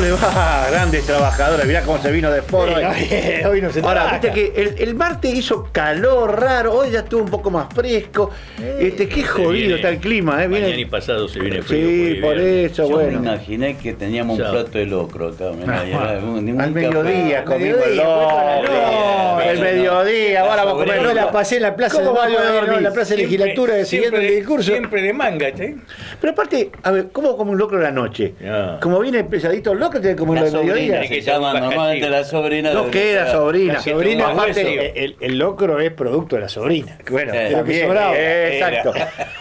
le va? Grandes trabajadores, mirá cómo se vino de foro. Hoy no se Ahora, trabaja. viste que el martes hizo calor raro, hoy ya estuvo un poco más fresco. Qué jodido está el clima, Mañana viene. y pasado se viene frío. Sí, por eso, Yo me bueno. imaginé que teníamos un plato de locro acá. Al mediodía comimos el locro. El mediodía, ahora vamos a comer Yo locro. la pasé en la plaza de ¿Cómo vamos a Mayo, dormir? en la plaza de legislatura siguiendo el discurso. Siempre de manga, ¿eh? Pero aparte, a ver, ¿cómo come un locro en la noche? No. Como viene pesadito el locro, tiene que comerlo La al mediodía. sobrina se llama normalmente la sobrina. No queda sobrina. La sobrina, toma hueso. aparte, el locro es producto de la sobrina. Bueno, De lo que también, sobraba. exacto.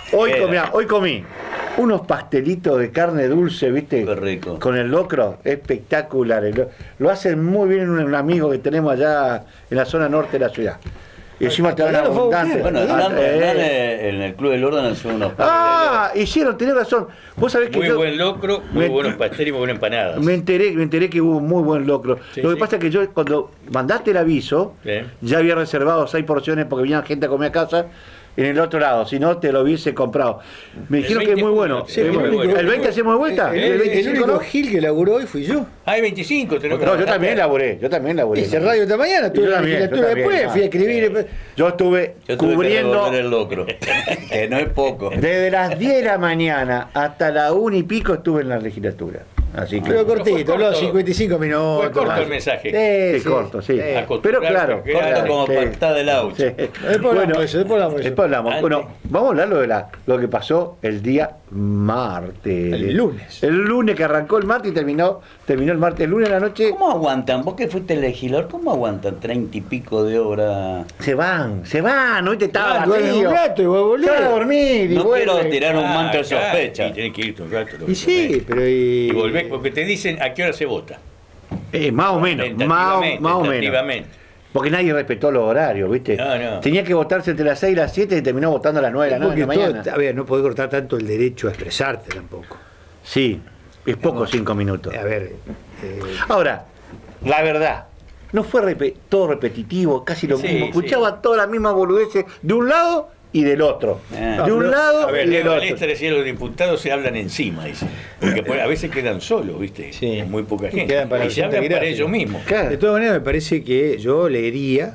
Hoy comí unos pastelitos de carne dulce, ¿viste? Qué rico. Con el locro, espectaculares. Lo hacen muy bien un amigo que tenemos allá en la zona norte de la ciudad. Y encima te dan Claro, fue abundante. usted. Bueno, Hernán en el Club del Orden hace unos Hicieron, tenés razón. Vos sabés que Muy yo buen locro, muy me- buenos pasteles y muy buenas empanadas. me enteré que hubo muy buen locro. Sí, Lo que sí. pasa es que yo cuando mandaste el aviso, Sí. ya había reservado 6 porciones porque venía gente a comer a casa en el otro lado, si no te lo hubiese comprado. Me dijeron que es muy bueno. Sí, muy bueno. ¿El 20 hacemos de vuelta? El 25 único no? Gil que laburó hoy fui yo. Hay 25, tenemos No, yo también laburé. Hice radio esta mañana, Yo tuve la también, legislatura yo también, después, fui a escribir. Yo estuve Yo tuve que cubriendo revolver el locro, que no es poco. desde las 10 de la mañana hasta la 1 y pico estuve en la legislatura. Así que Pero cortito, corto. habló 55 minutos. Fue corto más. el mensaje. sí, corto, sí. Pero Acostumbrarse claro, a que Corto Claro, como sí. patada del auto. Sí. Después hablamos de eso, después hablamos de eso. Después hablamos. Antes. Bueno, vamos a hablar de lo que pasó el día martes. El lunes. El lunes que arrancó el martes y terminó el martes. El lunes en la noche ¿Cómo aguantan? Vos que fuiste legislador, ¿cómo aguantan 30 y pico de horas? se van. Hoy te estaba Duerme un rato y va a volver. Se va a dormir y No vuelve. quiero tirar un manto de claro, sospecha. Y tenés que irte un rato. Y sí, pero Y volvés porque te dicen a qué hora se vota. Más o menos. Más o menos. Tentativamente. Porque nadie respetó los horarios, ¿viste? No. Tenía que votarse entre las 6 y las 7 y terminó votando a las 9 de la noche de la porque mañana. todo, a ver, no podés cortar tanto el derecho a expresarte tampoco. Sí, es poco 5 minutos. A ver, Ahora, la verdad, no fue todo repetitivo, casi lo Sí, mismo. sí. Escuchaba todas las mismas boludeces de un lado y del otro. De un lado A ver, y del Leo otro. Balestra decía los diputados se hablan encima, dice. Porque a veces quedan solos, ¿viste? Sí. Muy poca gente. Quedan para y se la hablan para gráfica. ellos mismos. Claro. de todas maneras me parece que yo leería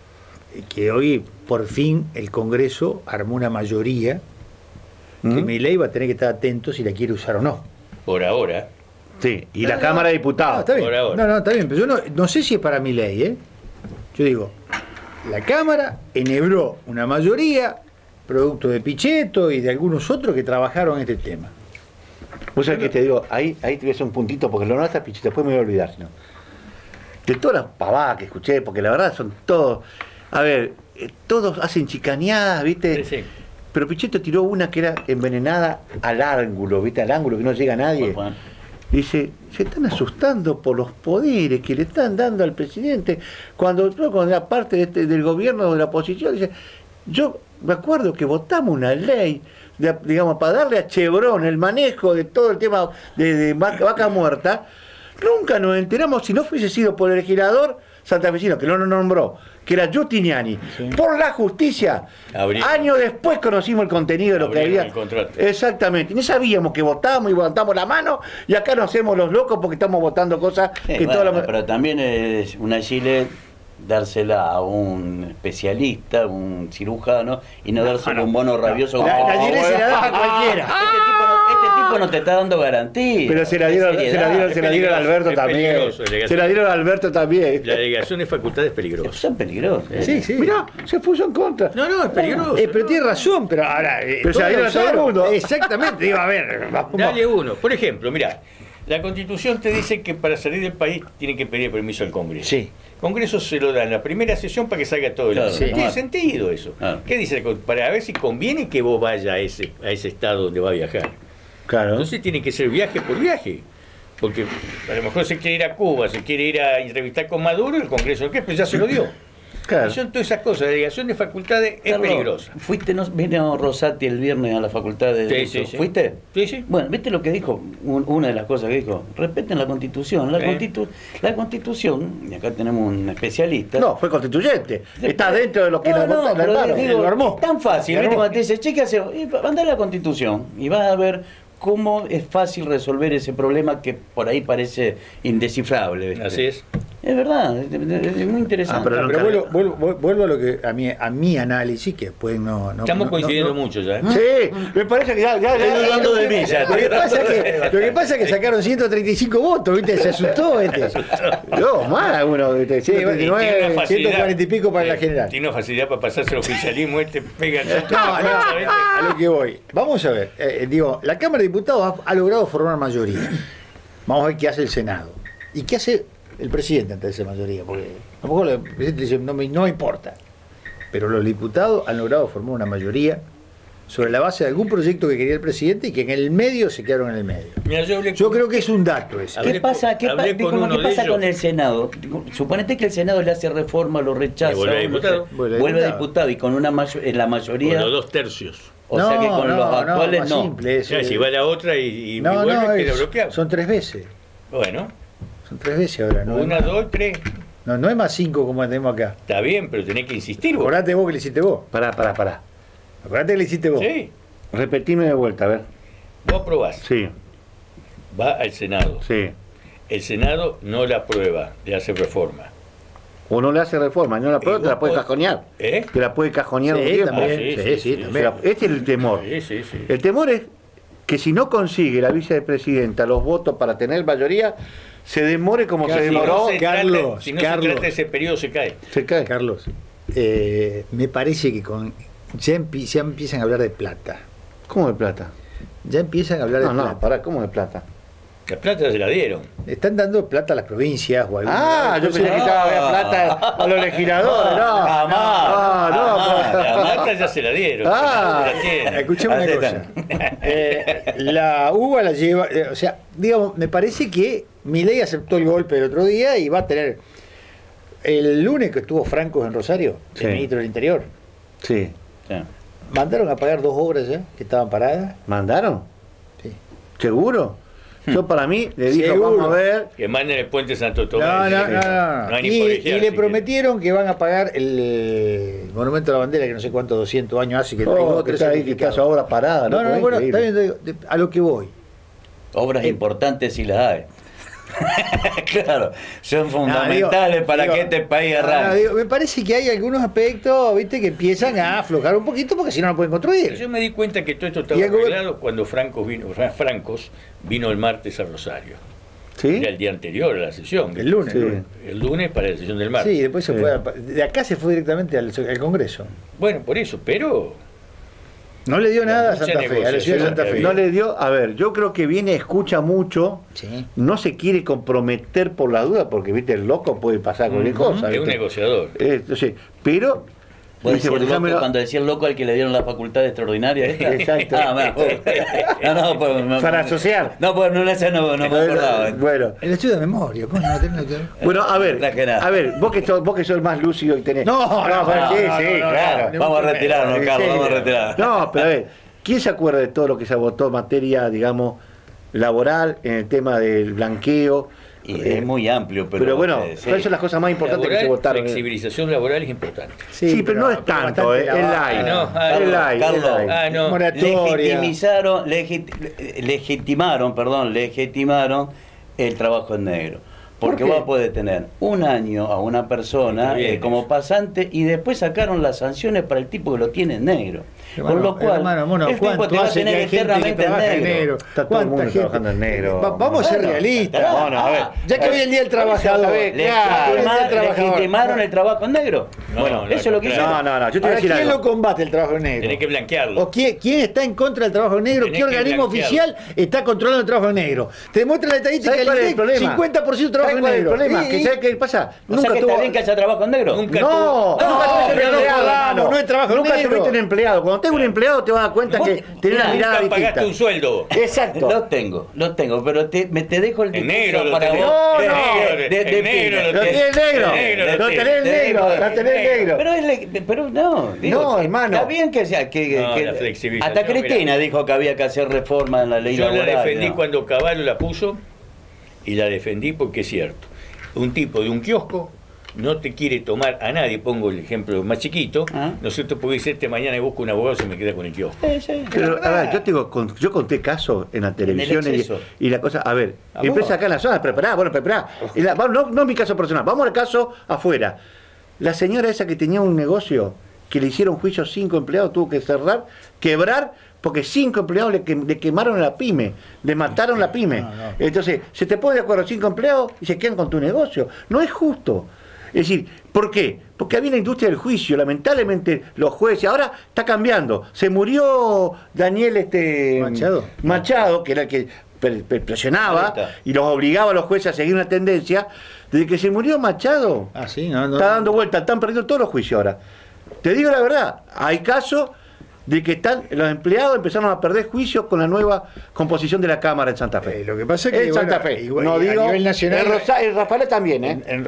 que hoy por fin el Congreso armó una mayoría que ¿Mm? Milei va a tener que estar atento si la quiere usar o no. Por ahora. Sí, y la Cámara de No, Diputados. está bien. Por ahora. No, está bien, pero yo no sé si es para Milei, ¿eh? Yo digo, la Cámara enhebró una mayoría, producto de Pichetto y de algunos otros que trabajaron este tema. Vos sabés que te digo, ahí te voy a hacer un puntito porque lo notas, Pichito, después me voy a olvidar, si no. De todas las pavadas que escuché, porque la verdad son todos. A ver, todos hacen chicaneadas, ¿viste? Sí. Pero Pichetto tiró una que era envenenada al ángulo, ¿viste? Al ángulo que no llega a nadie. Juan. Dice, se están asustando por los poderes que le están dando al presidente. Cuando era parte del gobierno de la oposición, dice, yo me acuerdo que votamos una ley, digamos, para darle a Chevron el manejo de todo el tema de vaca muerta. Nunca nos enteramos, si no fuese sido por el legislador santafesino, que no nos nombró, que era Giustiniani, por la justicia. Años después conocimos el contenido de lo que Abrieron había. el contrato. Exactamente. Ni sabíamos que votábamos y levantamos la mano y acá nos hacemos los locos porque estamos votando cosas Sí, que bueno, toda la... pero también es una Chile dársela a un especialista, un cirujano, y no dársela a un mono rabioso. como- La Gillette se la da a cualquiera. Este tipo no te está dando garantía. Pero se la dieron, de se la dieron, seriedad. se la dieron a Alberto es también. peligroso, delegación. Se la dieron a Alberto también. La delegación de facultades es peligrosa. Son peligrosos. Sí, sí. Mirá, se puso en contra. No, es peligroso. Pero tiene razón, pero ahora. Pero se la dieron a todo el mundo. Exactamente, digo, a ver, vamos. Dale uno. Por ejemplo, mirá, la Constitución te dice que para salir del país tiene que pedir permiso al Congreso. Sí. Congreso se lo da en la primera sesión para que salga todo el Claro, año. sí. No tiene sentido eso. Claro. ¿Qué dice? Para ver si conviene que vos vayas a ese estado donde va a viajar. Claro. Entonces tiene que ser viaje por viaje. Porque a lo mejor se quiere ir a Cuba, se quiere ir a entrevistar con Maduro, el Congreso, ¿qué? Pues ya se lo dio. Claro. Y son todas esas cosas. La delegación de facultades es Carlos, peligrosa. ¿Fuiste, vino Rosati el viernes a la facultad de Derecho? sí. ¿Fuiste? Sí, sí. Bueno, ¿viste lo que dijo? Una de las cosas que dijo, respeten la Constitución. La Constitución, y acá tenemos un especialista. No, fue constituyente. Está dentro de lo que No, la no, votaron, pero la digo, armó. es tan fácil, Lo ¿viste? armó. Cuando te dice, che, ¿qué hace? Mandá la Constitución y vas a ver cómo es fácil resolver ese problema que por ahí parece indescifrable. ¿Viste? Así es. Es verdad, es muy interesante. Pero vuelvo a lo que a mi análisis, que después no Estamos coincidiendo mucho ya. Sí, me parece que ya Estoy dudando de mí ya. Lo que pasa es que sacaron 135 votos, ¿viste? Se asustó este. No, más uno, ¿viste? Sí, 139, 140 y pico para la general. Tiene una facilidad para pasarse al oficialismo, pega el salto. A lo que voy. Vamos a ver, la Cámara de Diputados ha logrado formar mayoría. Vamos a ver qué hace el Senado. ¿Y qué hace el presidente ante esa mayoría? Porque a lo mejor el presidente dice, no me importa. Pero los diputados han logrado formar una mayoría sobre la base de algún proyecto que quería el presidente y que en el medio se quedaron en el medio. Mira, yo creo que es un dato ese. ¿Qué pasa con el Senado? Suponete que el Senado le hace reforma, lo rechaza, vuelve diputado y con la mayoría... Con los 2/3. O sea que con los actuales no. Simple, Si va la otra y vuelve, queda bloqueado. Son 3 veces. Bueno. Son 3 veces ahora, ¿no? 1, 2, 3. No es más 5 como tenemos acá. Está bien, pero tenés que insistir vos. Acordate vos que le hiciste vos. Pará. Acordate que le hiciste vos. Sí. Repetime de vuelta, a ver. Vos aprobás. Sí, Va al Senado. sí. El Senado no la aprueba, le hace reforma. O no le hace reforma, no la aprueba, Y te la vos puede podés- cajonear. ¿Eh? Te la puede cajonear un Sí, tiempo. también. Sí, también. Este es el temor. Sí. El temor es que si no consigue la vicepresidenta los votos para tener mayoría, se demore como se Si demoró. no se Carlos, se trata ese periodo, se cae. Se cae. Carlos, me parece que ya empiezan a hablar de plata. ¿Cómo de plata? Ya empiezan a hablar de No, plata. pará, ¿cómo de plata? La plata se la dieron. Están dando plata a las provincias o a algún Ah, yo pensé que estaba había plata a los legisladores, no. Jamás. La plata ya se la dieron. Ah. Se la tienen. Escuchame una cosa. La UBA la lleva, o sea, digamos, me parece que Milei aceptó el golpe el otro día y va a tener. El lunes que estuvo Francos en Rosario, Sí. el ministro del Interior, Sí. Sí. mandaron a pagar 2 obras ya que estaban paradas. ¿Mandaron? Sí. ¿Seguro? Yo para mí le dije, Seguro. vamos a ver. Que manden el puente Santo Tomás. No. No hay ni Y colegial, le si prometieron que van a pagar el Monumento a la Bandera, que no sé cuántos 200 años hace que hay Oh, dos, que tres está ahí, que está certificados. esa obra parada. No, Pues, bueno, está increíble. bien, a lo que voy. Obras importantes sí las hay. Claro, son fundamentales para que este país arranque. Me parece que hay algunos aspectos, viste, que empiezan a aflojar un poquito porque si no, no pueden construir. Yo me di cuenta que todo esto estaba Y el arreglado cuando Francos vino el martes a Rosario. ¿Sí? Era el día anterior a la sesión. El lunes. Sí. El lunes para la sesión del martes. Sí, después se Sí. fue. De acá se fue directamente al Congreso. Bueno, por eso, pero No le dio nada a mucha Santa Fe, a la ciudad de Santa Fe. No le dio, a ver, yo creo que viene, escucha mucho, Sí. no se quiere comprometer por la duda, porque viste, el loco puede pasar cualquier cosa. es un ¿viste? negociador. Entonces, pero ¿Vos dice, decís por loco ejemplo, cuando decía el loco al que le dieron la facultad extraordinaria esta? Exacto. No, para asociar. No, pues no, esa no me acordaba. Bueno, El estudio de memoria, ¿cómo no tenés que- bueno, a ver, Traje nada. vos que sos el más lúcido y tenés. No, pero sí, no, sí, no, claro. no, Vamos a retirarnos, Sí, Carlos, sí. vamos a retirar. No, pero a ver, ¿quién se acuerda de todo lo que se votó en materia, digamos, laboral, en el tema del blanqueo? Y es muy amplio, pero bueno, sí. ¿cuáles son las cosas más importantes que se Laboral, votaron? flexibilización laboral es importante. Sí, pero no es tanto, bastante el lavado. light. No, El light, Carlos, el light. Ah, no. Moratoria. Legitimaron el trabajo en negro. Porque ¿Por qué? vos podés tener un año a una persona Muy bien como eso. pasante y después sacaron las sanciones para el tipo que lo tiene en negro. Hermano, Con lo cual, hermano, el tipo ¿cuánto te va a hace tener que hay gente que eternamente en trabaja en negro. negro? Está todo el mundo trabajando en negro. Vamos a ser Bueno, realistas. está. Bueno, a ver. Ya que hoy en día el trabajador. ¿Legitimaron el trabajo en negro? No, Bueno, no, eso es lo que claro. hicieron. No, yo te voy a Ahora, decir ¿quién algo. lo combate el trabajo negro? Tenés que blanquearlo. ¿O quién está en contra del trabajo negro? Tenés ¿Qué que organismo blanquearlo. oficial está controlando el trabajo negro? Te muestra la estadística ¿Sabes del cuál es el INDEC, problema? 50% trabajo ¿Sabes cuál es el negro. problema? Y- ¿Sabes qué pasa? O sea que está bien que haya trabajo en negro. Nunca No, tuvo- nunca tuviste un pero no empleado, jodamos, hermano. no es trabajo Nunca negro. tuviste un empleado. Cuando tengas un empleado te vas a dar cuenta que tenés una mirada Nunca pagaste distinta. un sueldo. Exacto. Lo tengo, pero te dejo el En discurso negro lo para tenés. vos. No, En no. negro, De en negro pila. Lo tenés negro. En Lo tenés negro. Lo tenés negro. Pero no, digo, No, hermano. Está bien que sea No, la flexibilización, hasta Cristina mira. dijo que había que hacer reforma en la ley Yo la laboral. defendí ¿no? cuando Caballo la puso y la defendí porque es cierto. Un tipo de un kiosco no te quiere tomar a nadie, pongo el ejemplo más chiquito, ¿no es cierto? Porque dice, mañana busco un abogado y se me queda con el kiosco. Pero, a ver, yo conté casos en la televisión y la cosa, a ver, empresa acá en la zona, prepará. No mi caso personal, vamos al caso afuera. La señora esa que tenía un negocio, que le hicieron juicio a 5 empleados, tuvo que quebrar, porque 5 empleados le quemaron la pyme, le mataron la pyme. Entonces, se te pone de acuerdo 5 empleados y se quedan con tu negocio. No es justo. Es decir, ¿por qué? Porque había la industria del juicio, lamentablemente los jueces, ahora está cambiando. Se murió Daniel Machado, que era el que presionaba y los obligaba a los jueces a seguir una tendencia. Desde que se murió Machado, está dando vuelta, están perdiendo todos los juicios ahora. Te digo la verdad, hay casos de que los empleados empezaron a perder juicios con la nueva composición de la Cámara en Santa Fe. Lo que pasa es que en Santa Fe, no digo, a nivel nacional, el Rafael también,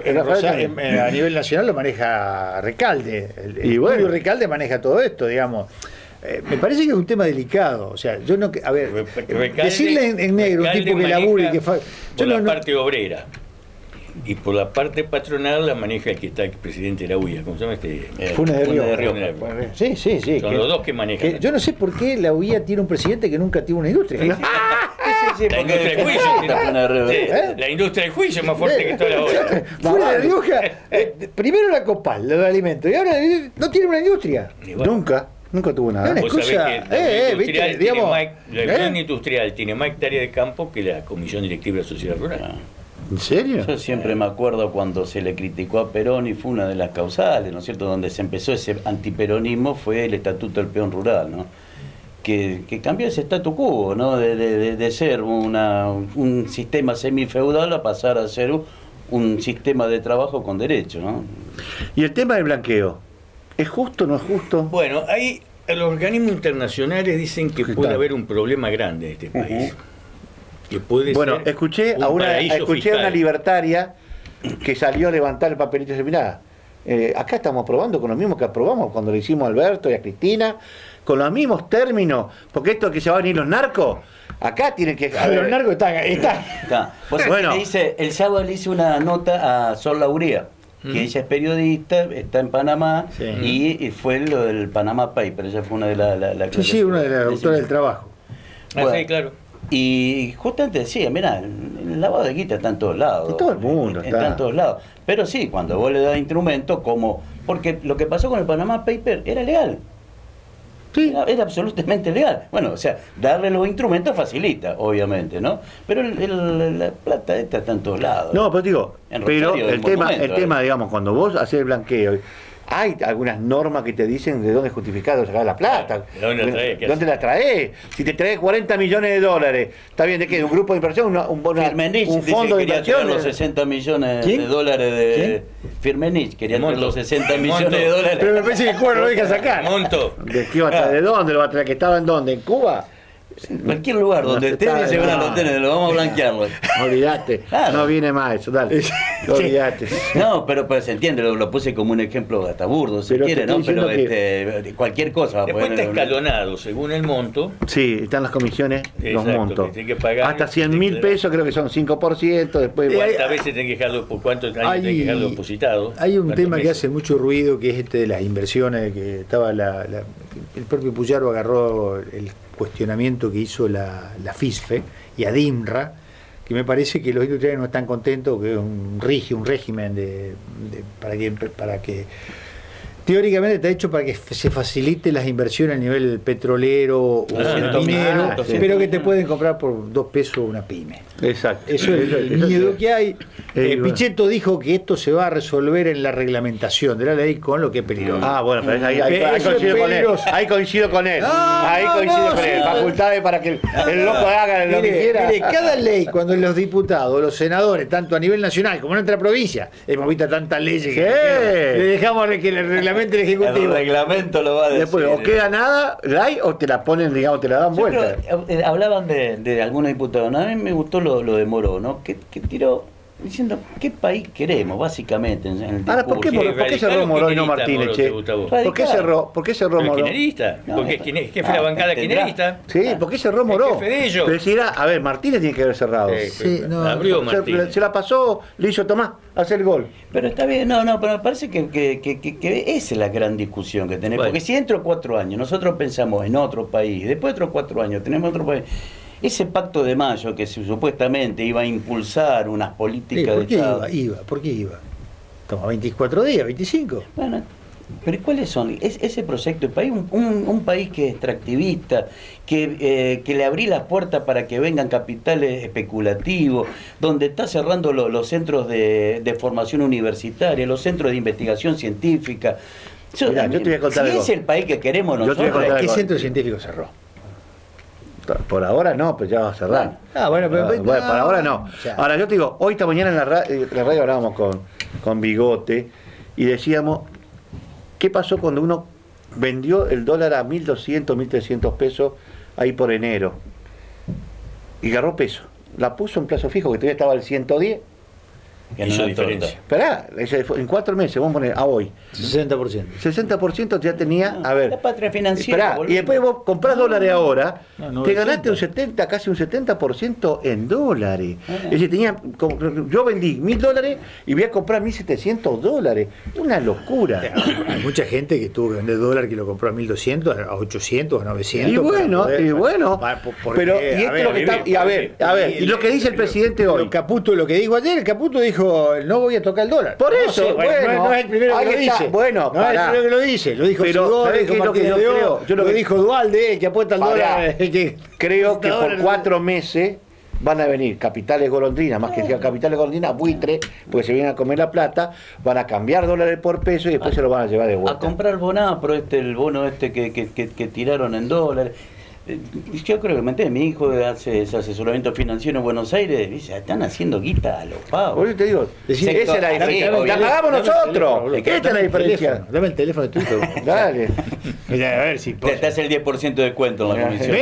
a nivel nacional lo maneja Recalde. El Recalde maneja todo esto, digamos. Me parece que es un tema delicado. O sea, yo no. A ver, Recalde, decirle en negro, un tipo que labure y que por la parte obrera. Y por la parte patronal la maneja el que está el presidente de la UIA, ¿cómo se llama Funes de Río. Sí. Son los dos que manejan. Yo no sé por qué la UIA tiene un presidente que nunca tiene una industria. La industria del juicio. La industria del juicio es más fuerte que toda la otra. Funes de Rioja, primero la Copal, los alimentos, y ahora no tiene una industria. Nunca tuvo nada. Vos sabés que la Unión Industrial tiene más hectáreas de campo que la Comisión Directiva de la Sociedad Rural. ¿En serio? Yo siempre me acuerdo cuando se le criticó a Perón y fue una de las causales, ¿no es cierto? Donde se empezó ese antiperonismo fue el Estatuto del Peón Rural, ¿no? Que cambió ese statu quo, ¿no? De ser un sistema semifeudal a pasar a ser un sistema de trabajo con derecho, ¿no? Y el tema del blanqueo, ¿es justo o no es justo? Bueno, ahí los organismos internacionales dicen que puede haber un problema grande en este país. Que puede ser escuché a una libertaria que salió a levantar el papelito y dice, mirá, acá estamos probando con los mismos que aprobamos cuando le hicimos a Alberto y a Cristina, con los mismos términos, porque esto que se van a venir los narcos, acá tienen que... Los narcos están. Bueno, el sábado le hice una nota a Sol Lauría, que ella es periodista, está en Panamá, y fue lo del Panama Paper, ella fue una de las... una de las autoras del trabajo. Bueno, sí, claro. Y justamente decía, mirá, el lavado de guita está en todos lados. En todo el mundo está en todos lados. Pero sí, cuando vos le das instrumentos, como... Porque lo que pasó con el Panama Paper era legal. Sí. Era absolutamente legal. Bueno, o sea, darle los instrumentos facilita, obviamente, ¿no? Pero la plata esta está en todos lados. No, pero digo, el tema, digamos, cuando vos haces el blanqueo... Hay algunas normas que te dicen de dónde justificado sacar la plata. ¿Dónde la traes? Si te traes 40 millones de dólares, ¿está bien? ¿De qué? ¿Un grupo de inversión? ¿Un fondo de inversión? Los 60 millones de dólares de... Firmenich quería traer los 60 millones de dólares. Pero me parece que Cuba lo deja sacar. Monto. ¿De qué va a traer? ¿De dónde lo va a traer? ¿Que estaba en dónde? ¿En Cuba? En cualquier lugar donde ustedes se van a los tener, lo vamos a blanquearlo. Olvídate, no viene más eso, dale. Olvídate. No, pero se entiende, lo puse como un ejemplo hasta burdo, si quiere, ¿no? Pero cualquier cosa. Después está escalonado, según el monto. Sí, están las comisiones, los montos. Que pagar, hasta 100.000 pesos, creo que son 5%. Después, ¿cuántas veces tenés que dejarlo, por cuántos años tenés que dejarlo depositado? Hay un tema que hace mucho ruido, que es de las inversiones, que estaba el propio Puyaro agarró el cuestionamiento que hizo la FISFE y a DIMRA, que me parece que los industriales no están contentos, que es un régimen para que teóricamente está hecho para que se facilite las inversiones a nivel petrolero o minero, pero que te pueden comprar por 2 pesos una pyme. Exacto. Eso es el miedo que hay. Pichetto dijo que esto se va a resolver en la reglamentación de la ley, con lo que es peligroso. Bueno, pero ahí coincido con él. Facultades para que el loco haga lo que quiera. Mire, cada ley, cuando los diputados, los senadores, tanto a nivel nacional como en nuestra provincia, hemos visto tantas leyes que le dejamos que el reglamento del Ejecutivo. El reglamento lo va a decir. Después, o queda nada, o te la ponen, digamos, te la dan vuelta. Hablaban de algunos diputados, ¿no? A mí me gustó lo de Moró, ¿no? Que tiró diciendo qué país queremos, básicamente. En el Ahora, ¿por qué, discurso. ¿por qué cerró Morón y no Martínez, che? ¿Por qué cerró Pero Morón? kirchnerista, No, porque es jefe de la bancada tendrá. kirchnerista. Sí, ¿por qué cerró Morón? jefe de ellos. Pero si era, a ver, Martínez tiene que haber cerrado. Sí, no, abrió Martínez. Se la pasó, le hizo Tomás hacer el gol. Pero está bien, pero me parece que esa es la gran discusión que tenemos. Bueno. Porque si dentro de 4 años nosotros pensamos en otro país, después de otros 4 años tenemos otro país. Ese pacto de mayo que supuestamente iba a impulsar unas Sí, políticas ¿por de qué Estado. ¿Por qué iba? Toma 24 días, 25. Bueno, pero ¿cuáles son? Ese proyecto de país, un país que es extractivista, que le abrí las puertas para que vengan capitales especulativos, donde está cerrando los centros de formación universitaria, los centros de investigación científica. Mirá, yo te voy a contar si algo. es el país que queremos Yo te voy a nosotros. contar ¿Qué algo. centro científico cerró? Por ahora no, pero ya va a cerrar. Bueno, pero Bueno, por ahora no. Ya. Ahora yo te digo, hoy esta mañana en la radio hablábamos con Bigote y decíamos, ¿qué pasó cuando uno vendió el dólar a 1.200, 1.300 pesos ahí por enero? Y agarró peso. La puso en plazo fijo, que todavía estaba al 110. Que Hizo no diferencia. Esperá, en 4 meses, vamos a poner a hoy. 60%. 60% ya tenía, a ver. La patria financiera. Esperá, y boludo. después vos comprás dólares ahora, No, te ganaste 900. casi un 70% en dólares. Es decir, yo vendí $1.000 y voy a comprar $1.700. Una locura. Hay mucha gente que tuvo que vender dólar que lo compró a 1.200, a 800, a 900. Y bueno, porque, pero y esto es lo que está, y a ver, y lo que dice el presidente hoy. Lo que dijo ayer, el Caputo dijo, no voy a tocar el dólar. Por No eso, sé, bueno, no es el primero que ahí lo está, dice. bueno, no es el pará. primero que lo dice. Lo dijo Pero, Sigor, ¿sabés dijo qué es lo que Martínez yo de O, creo? Yo lo lo que- dijo Dualde, el que apuesta al Pará. dólar. Creo que por Ahora, 4 meses van a venir capitales golondrinas, más que sea capitales golondrinas, buitre, porque se vienen a comer la plata, van a cambiar dólares por peso y después se lo van a llevar de vuelta. A comprar Bonapro, el bono que tiraron en dólares. Yo creo que me entiendes, mi hijo hace ese asesoramiento financiero en Buenos Aires, dice, están haciendo guita a los Por pavos. eso te digo, Decir, esa es la sí, diferencia. La obviamente. pagamos nosotros. Esta es la diferencia. Dame el teléfono de tu hijo. Dale. Mira, a ver si... Te hace el 10% de descuento en la comisión.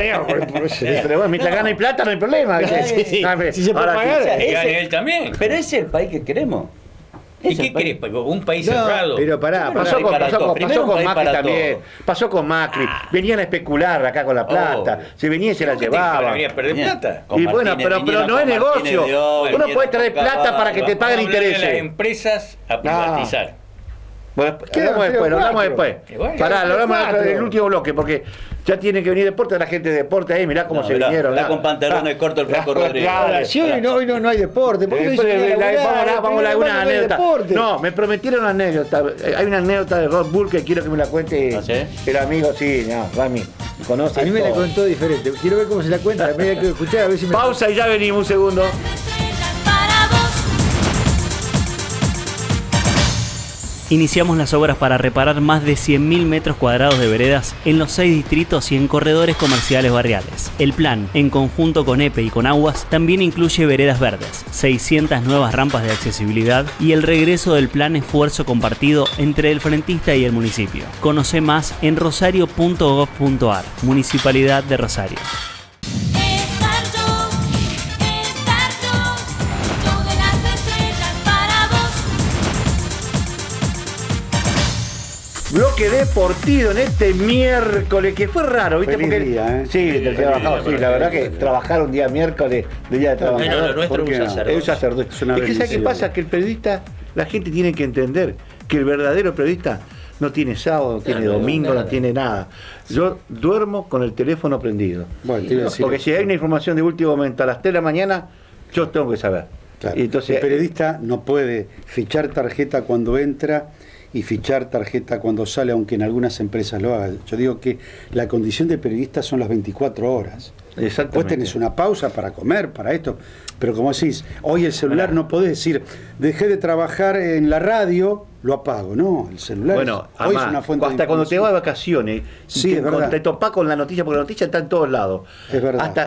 Pero bueno, mientras gana y plata no hay problema. Sí, sí. Si se puede Ahora, pagar, sí. Y gane él también. Pero ese es el país que queremos. ¿Y Ese qué es el país- crees? Un país No, cerrado. pero pará, Bueno, Pasó país con, para pasó todo. con- Primero pasó un con país Macri para también. todo. Pasó con Macri. Venían a especular acá con la plata. Oh. Se venía y se la ¿Qué te llevaban. venía a perder Bien. plata? Con Y bueno, Martínez, pero vinieron no es con Martínez negocio. de O, Vos no vinieron podés traer con plata Caballo. para que te paguen Vamos a hablarle a las intereses. empresas a privatizar. Bueno, Quedan hablamos después, lo hablamos 3 o 4. después. Y bueno, Pará, lo hablamos en 4. el último bloque, porque ya tiene que venir deporte, la gente de deporte ahí, mirá cómo No, se mirá, vinieron. mirá con pantalones cortos el Flaco Rodríguez. Ahora, si hoy no hay deporte, ¿por qué no Después, dicen vamos a una no hay anécdota. deporte? No, me prometieron una anécdota. Hay una anécdota de Rod Bull que quiero que me la cuente ¿Ah, sí? el amigo, sí, no, Rami. Conoce A mí me la todo. contó diferente. Quiero ver cómo se la cuenta. Me hay que escuchar a ver si me... Pausa y ya venimos un segundo. Iniciamos las obras para reparar más de 100.000 metros cuadrados de veredas en los 6 distritos y en corredores comerciales barriales. El plan, en conjunto con EPE y con Aguas, también incluye veredas verdes, 600 nuevas rampas de accesibilidad y el regreso del plan esfuerzo compartido entre el frentista y el municipio. Conoce más en rosario.gov.ar, Municipalidad de Rosario. Todas las estrellas para vos. Bloque deportivo en este miércoles, que fue raro, ¿viste? Feliz día, ¿eh? Sí, del trabajador, sí, la verdad que trabajar un día miércoles, de día de trabajador. lo nuestro ¿por qué es un no? sacerdote. Es un sacerdote. Es una Es que ¿sabes qué bendición. pasa? Que el periodista, la gente tiene que entender que el verdadero periodista no tiene sábado, no tiene domingo, no tiene nada. Yo duermo con el teléfono prendido. Bueno, te iba a decir Porque eso. si hay una información de último momento a las 3 de la mañana, yo tengo que saber. Claro. Y entonces, El periodista no puede fichar tarjeta cuando entra y fichar tarjeta cuando sale, aunque en algunas empresas lo haga. Yo digo que la condición de periodista son las 24 horas. exactamente. Vos tenés una pausa para comer, para esto, pero como decís, hoy el celular no podés decir, dejé de trabajar en la radio, lo apago. No, el celular Bueno, hoy es además, una fuente de hasta cuando te vas información. de vacaciones, Sí, y es verdad. te topás con la noticia, porque la noticia está en todos lados. Es verdad. Hasta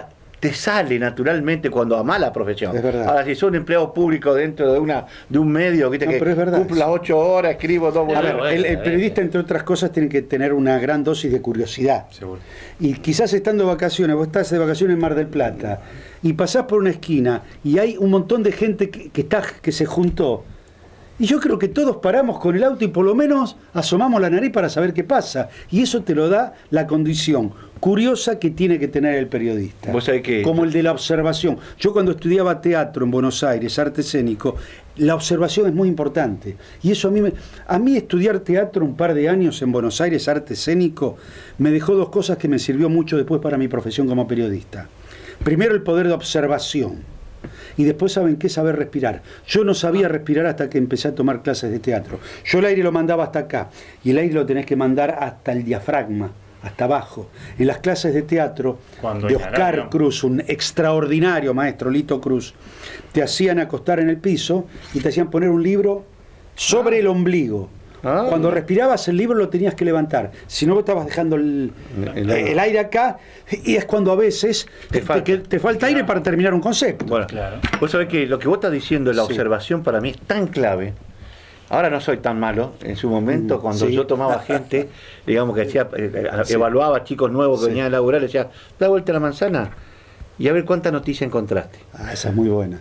te sale naturalmente cuando amás la profesión. Es verdad. Ahora, si sos un empleado público dentro de un medio, ¿viste? No, que pero es verdad. cumplo las 8 horas, escribo 2 A volúmenes. ver, el periodista, entre otras cosas, tiene que tener una gran dosis de curiosidad. Seguro. Y quizás estando de vacaciones, vos estás de vacaciones en Mar del Plata, y pasás por una esquina y hay un montón de gente que se juntó. Y yo creo que todos paramos con el auto y por lo menos asomamos la nariz para saber qué pasa. Y eso te lo da la condición curiosa que tiene que tener el periodista. Vos sabés que... Como el de la observación. Yo cuando estudiaba teatro en Buenos Aires, arte escénico, la observación es muy importante. Y eso a mí estudiar teatro un par de años en Buenos Aires, arte escénico, me dejó 2 cosas que me sirvió mucho después para mi profesión como periodista. Primero, el poder de observación. Y después, ¿saben qué? Saber respirar. Yo no sabía respirar hasta que empecé a tomar clases de teatro. Yo el aire lo mandaba hasta acá, y el aire lo tenés que mandar hasta el diafragma, hasta abajo. En las clases de teatro de Oscar Cruz, un extraordinario maestro, Lito Cruz, te hacían acostar en el piso y te hacían poner un libro sobre el ombligo. Cuando respirabas el libro lo tenías que levantar, si no estabas dejando el aire acá, y es cuando a veces te falta aire para terminar un concepto. Bueno, vos sabés que lo que vos estás diciendo, la observación para mí es tan clave. Ahora no soy tan malo. En su momento, cuando yo tomaba gente, digamos que hacía, evaluaba chicos nuevos que venían a laburar, le decía, da vuelta a la manzana y a ver cuánta noticia encontraste. Esa es muy buena.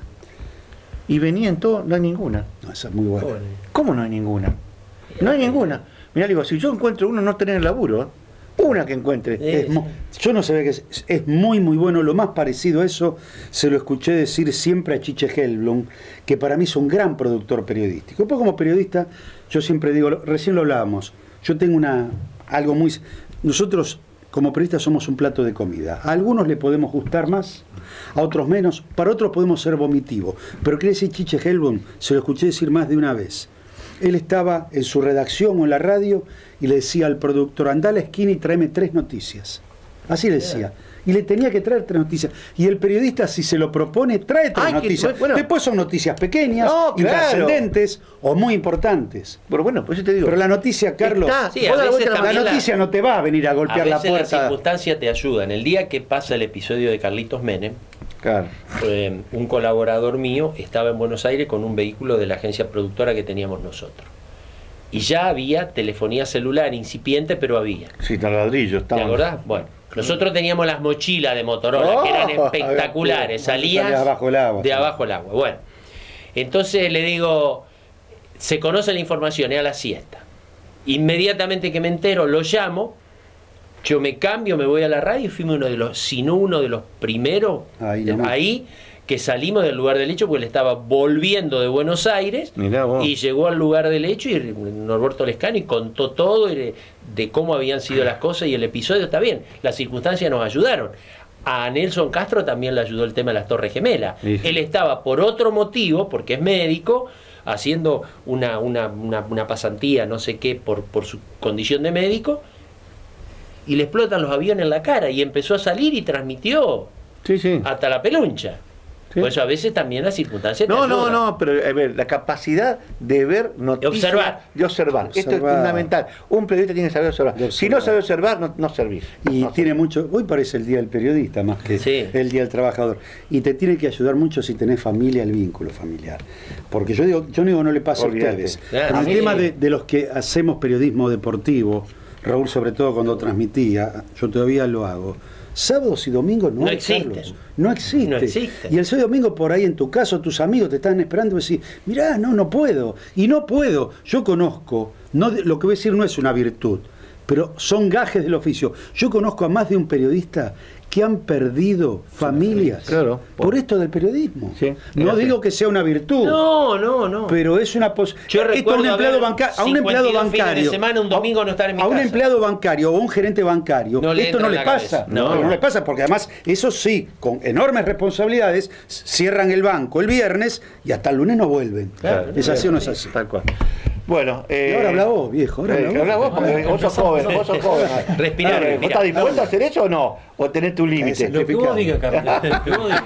Y venían todos, no hay ninguna. No, esa es muy buena. ¿Cómo no hay ninguna? No hay ninguna. Mirá, digo, si yo encuentro uno, no tener laburo, una que encuentre. Yo no sabía que es muy muy bueno. Lo más parecido a eso se lo escuché decir siempre a Chiche Helblum, que para mí es un gran productor periodístico. Después, como periodista, yo siempre digo, recién lo hablábamos, yo tengo algo muy... Nosotros como periodistas somos un plato de comida. A algunos le podemos gustar más, a otros menos, para otros podemos ser vomitivos. Pero quiere decir, Chiche Helblum, se lo escuché decir más de una vez. Él estaba en su redacción o en la radio y le decía al productor, andá a la esquina y tráeme 3 noticias. Así le decía. Y le tenía que traer 3 noticias. Y el periodista, si se lo propone, trae 3 noticias. Después son noticias pequeñas, intrascendentes o muy importantes. Pero bueno, pues yo te digo. Pero la noticia, Carlos, la noticia no te va a venir a golpear la puerta. La circunstancia te ayuda. En el día que pasa el episodio de Carlitos Menem, un colaborador mío estaba en Buenos Aires con un vehículo de la agencia productora que teníamos nosotros. Y ya había telefonía celular incipiente, pero había. Sí, ladrillos. ¿Te acordás? Bueno, nosotros teníamos las mochilas de Motorola que eran espectaculares, salías de abajo el agua. De abajo el agua. Bueno, entonces le digo, se conoce la información, es a la siesta. Inmediatamente que me entero, lo llamo. Yo me cambio, me voy a la radio y fuimos uno de los primeros ahí que salimos del lugar del hecho, porque él estaba volviendo de Buenos Aires y llegó al lugar del hecho y Norberto Lescano contó todo de cómo habían sido las cosas y el episodio está bien. Las circunstancias nos ayudaron. A Nelson Castro también le ayudó el tema de las Torres Gemelas. Él estaba por otro motivo, porque es médico, haciendo una pasantía, no sé qué, por su condición de médico, y le explotan los aviones en la cara y empezó a salir y transmitió hasta la peluncha. Por eso a veces también las circunstancias te ayudan. No, pero a ver, la capacidad de ver noticias, de observar. Esto es fundamental. Un periodista tiene que saber observar. Si no sabe observar, no servís. Y tiene mucho, hoy parece el Día del Periodista más que el Día del Trabajador. Y te tiene que ayudar mucho si tenés familia, el vínculo familiar. Porque yo digo, no le pasa a ustedes. Claro, el tema de los que hacemos periodismo deportivo, Raúl sobre todo cuando transmitía, yo todavía lo hago. Sábados y domingos no hay, Carlos. No existe. Y el sábado y domingo por ahí en tu caso, tus amigos te están esperando y decís, mirá, no puedo. Y no puedo. Yo conozco, lo que voy a decir no es una virtud, pero son gajes del oficio. Yo conozco a más de un periodista que han perdido familias por esto del periodismo. No digo que sea una virtud. No. Pero es una posibilidad. Esto a un empleado bancario. De semana, un domingo no estar en mi casa. A un empleado bancario o un gerente bancario, esto no le pasa. No le pasa porque además, eso sí, con enormes responsabilidades, cierran el banco el viernes y hasta el lunes no vuelven. ¿Es así o no es así? Tal cual. Bueno, y ahora habla vos, viejo. Habla vos porque vos sos joven. Respirar. ¿Vos estás dispuesto a hacer eso o no? ¿O tenés tu límite? Lo que vos digas, Carlos.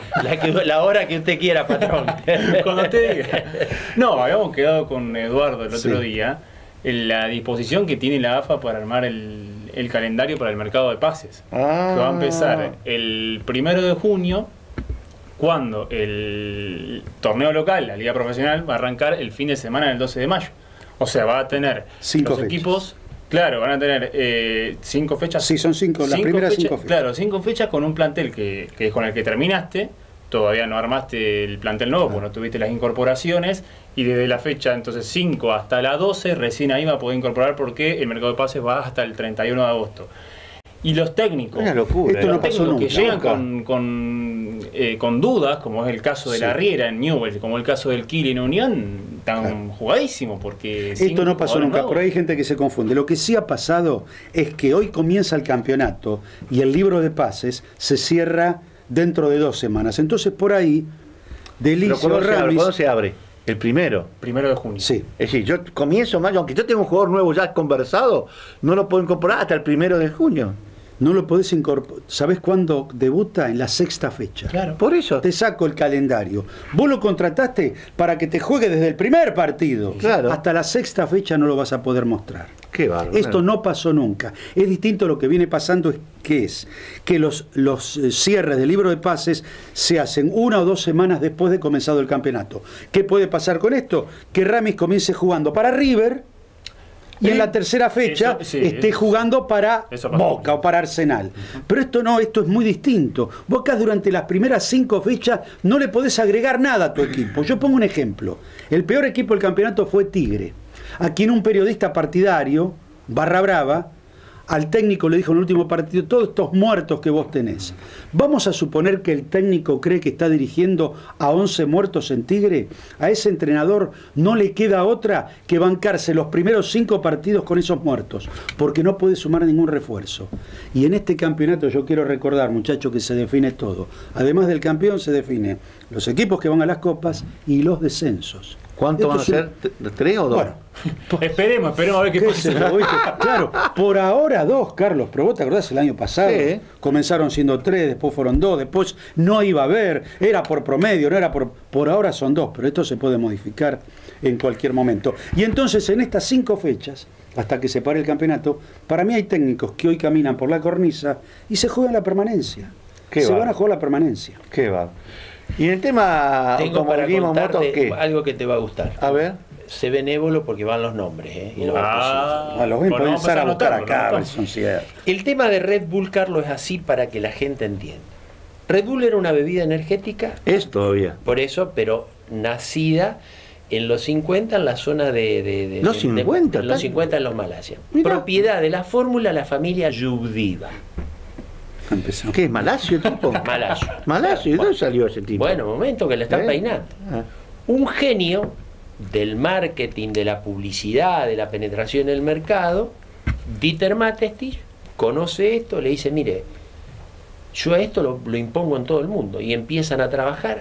La hora que usted quiera, patrón. Cuando usted diga. No, habíamos quedado con Eduardo el otro día en la disposición que tiene la AFA para armar el el calendario para el mercado de pases. Ah. Que va a empezar el 1 de junio, cuando el torneo local, la liga profesional, va a arrancar el fin de semana del 12 de mayo. O sea, va a tener 5 los fechas. equipos, claro, van a tener 5 fechas. Sí, son 5, las primeras 5 fechas. Claro, 5 fechas con un plantel que es con el que terminaste. Todavía no armaste el plantel nuevo, porque no tuviste las incorporaciones, y desde la fecha entonces 5 hasta la 12 recién ahí va a poder incorporar, porque el mercado de pases va hasta el 31 de agosto. Y los técnicos, Una locura. Esto no los pasó técnicos que nunca. llegan con dudas, como es el caso de la Riera en Newell's, como el caso del Kiel en Unión, están jugadísimos, porque Esto no pasó nunca, por ahí hay gente que se confunde. Lo que sí ha pasado es que hoy comienza el campeonato y el libro de pases se cierra dentro de 2 semanas. Entonces por ahí, Pero Delicio ¿cuándo Ramis... se abre? El primero. 1 de junio. Sí. Es decir, yo comienzo mayo, aunque yo tengo un jugador nuevo ya conversado, no lo puedo incorporar hasta el 1 de junio. No lo podés incorporar. ¿Sabés cuándo debuta? En la 6ª fecha. Claro. Por eso. Te saco el calendario. Vos lo contrataste para que te juegue desde el primer partido. Claro. Hasta la 6ª fecha no lo vas a poder mostrar. Qué bárbaro. Esto no pasó nunca. Es distinto a lo que viene pasando, es que los cierres del libro de pases se hacen 1 o 2 semanas después de comenzado el campeonato. ¿Qué puede pasar con esto? Que Ramis comience jugando para River y en la tercera fecha Eso, sí, esté eso- jugando para eso pasó. Boca o para Arsenal. Pero esto no, esto es muy distinto. Vos acá durante las primeras 5 fechas no le podés agregar nada a tu equipo. Yo pongo un ejemplo. El peor equipo del campeonato fue Tigre, a quien un periodista partidario, barra brava, al técnico le dijo en el último partido: todos estos muertos que vos tenés, vamos a suponer que el técnico cree que está dirigiendo a 11 muertos en Tigre. A ese entrenador no le queda otra que bancarse los primeros 5 partidos con esos muertos, porque no puede sumar ningún refuerzo. Y en este campeonato yo quiero recordar, muchachos, que se define todo. Además del campeón se define los equipos que van a las copas y los descensos. ¿Cuánto van a Esto es ser? ¿3 o 2? Bueno, Esperemos a ver qué ¿qué sé pasa. yo, ¿viste? Claro, por ahora 2, Carlos, pero vos te acordás el año pasado, Sí. comenzaron siendo 3, después fueron 2, después no iba a haber, era por promedio, no era por ahora son 2, pero esto se puede modificar en cualquier momento. Y entonces en estas 5 fechas, hasta que se pare el campeonato, para mí hay técnicos que hoy caminan por la cornisa y se juegan la permanencia. Qué Se van bárbaro. a jugar la permanencia. Qué va. Y en el tema Tengo para automovilismo, motos, contarte ¿qué? algo que te va a gustar. A ver. Sé benévolo porque van los nombres, ¿eh? Y los A los voy a bueno, vamos empezar a buscar anotarlo, acá, a ver ¿no? si son ciertos. El tema de Red Bull, Carlos, es así para que la gente entienda. Red Bull era una bebida energética, Es todavía. por eso, pero nacida en los 50 en la zona de ¿Los 50? en los 50 en los Malasia. Mirá. Propiedad de la fórmula la familia Yubdiva. Empezamos. ¿Qué es Malasio, tipo? Malasio. Malasio, ¿de dónde salió ese tipo? Bueno, momento que le están ¿Eh? peinando. Ah. Un genio del marketing, de la publicidad, de la penetración en el mercado, Dieter Matestich, conoce esto, le dice: mire, yo a esto lo impongo en todo el mundo. Y empiezan a trabajar,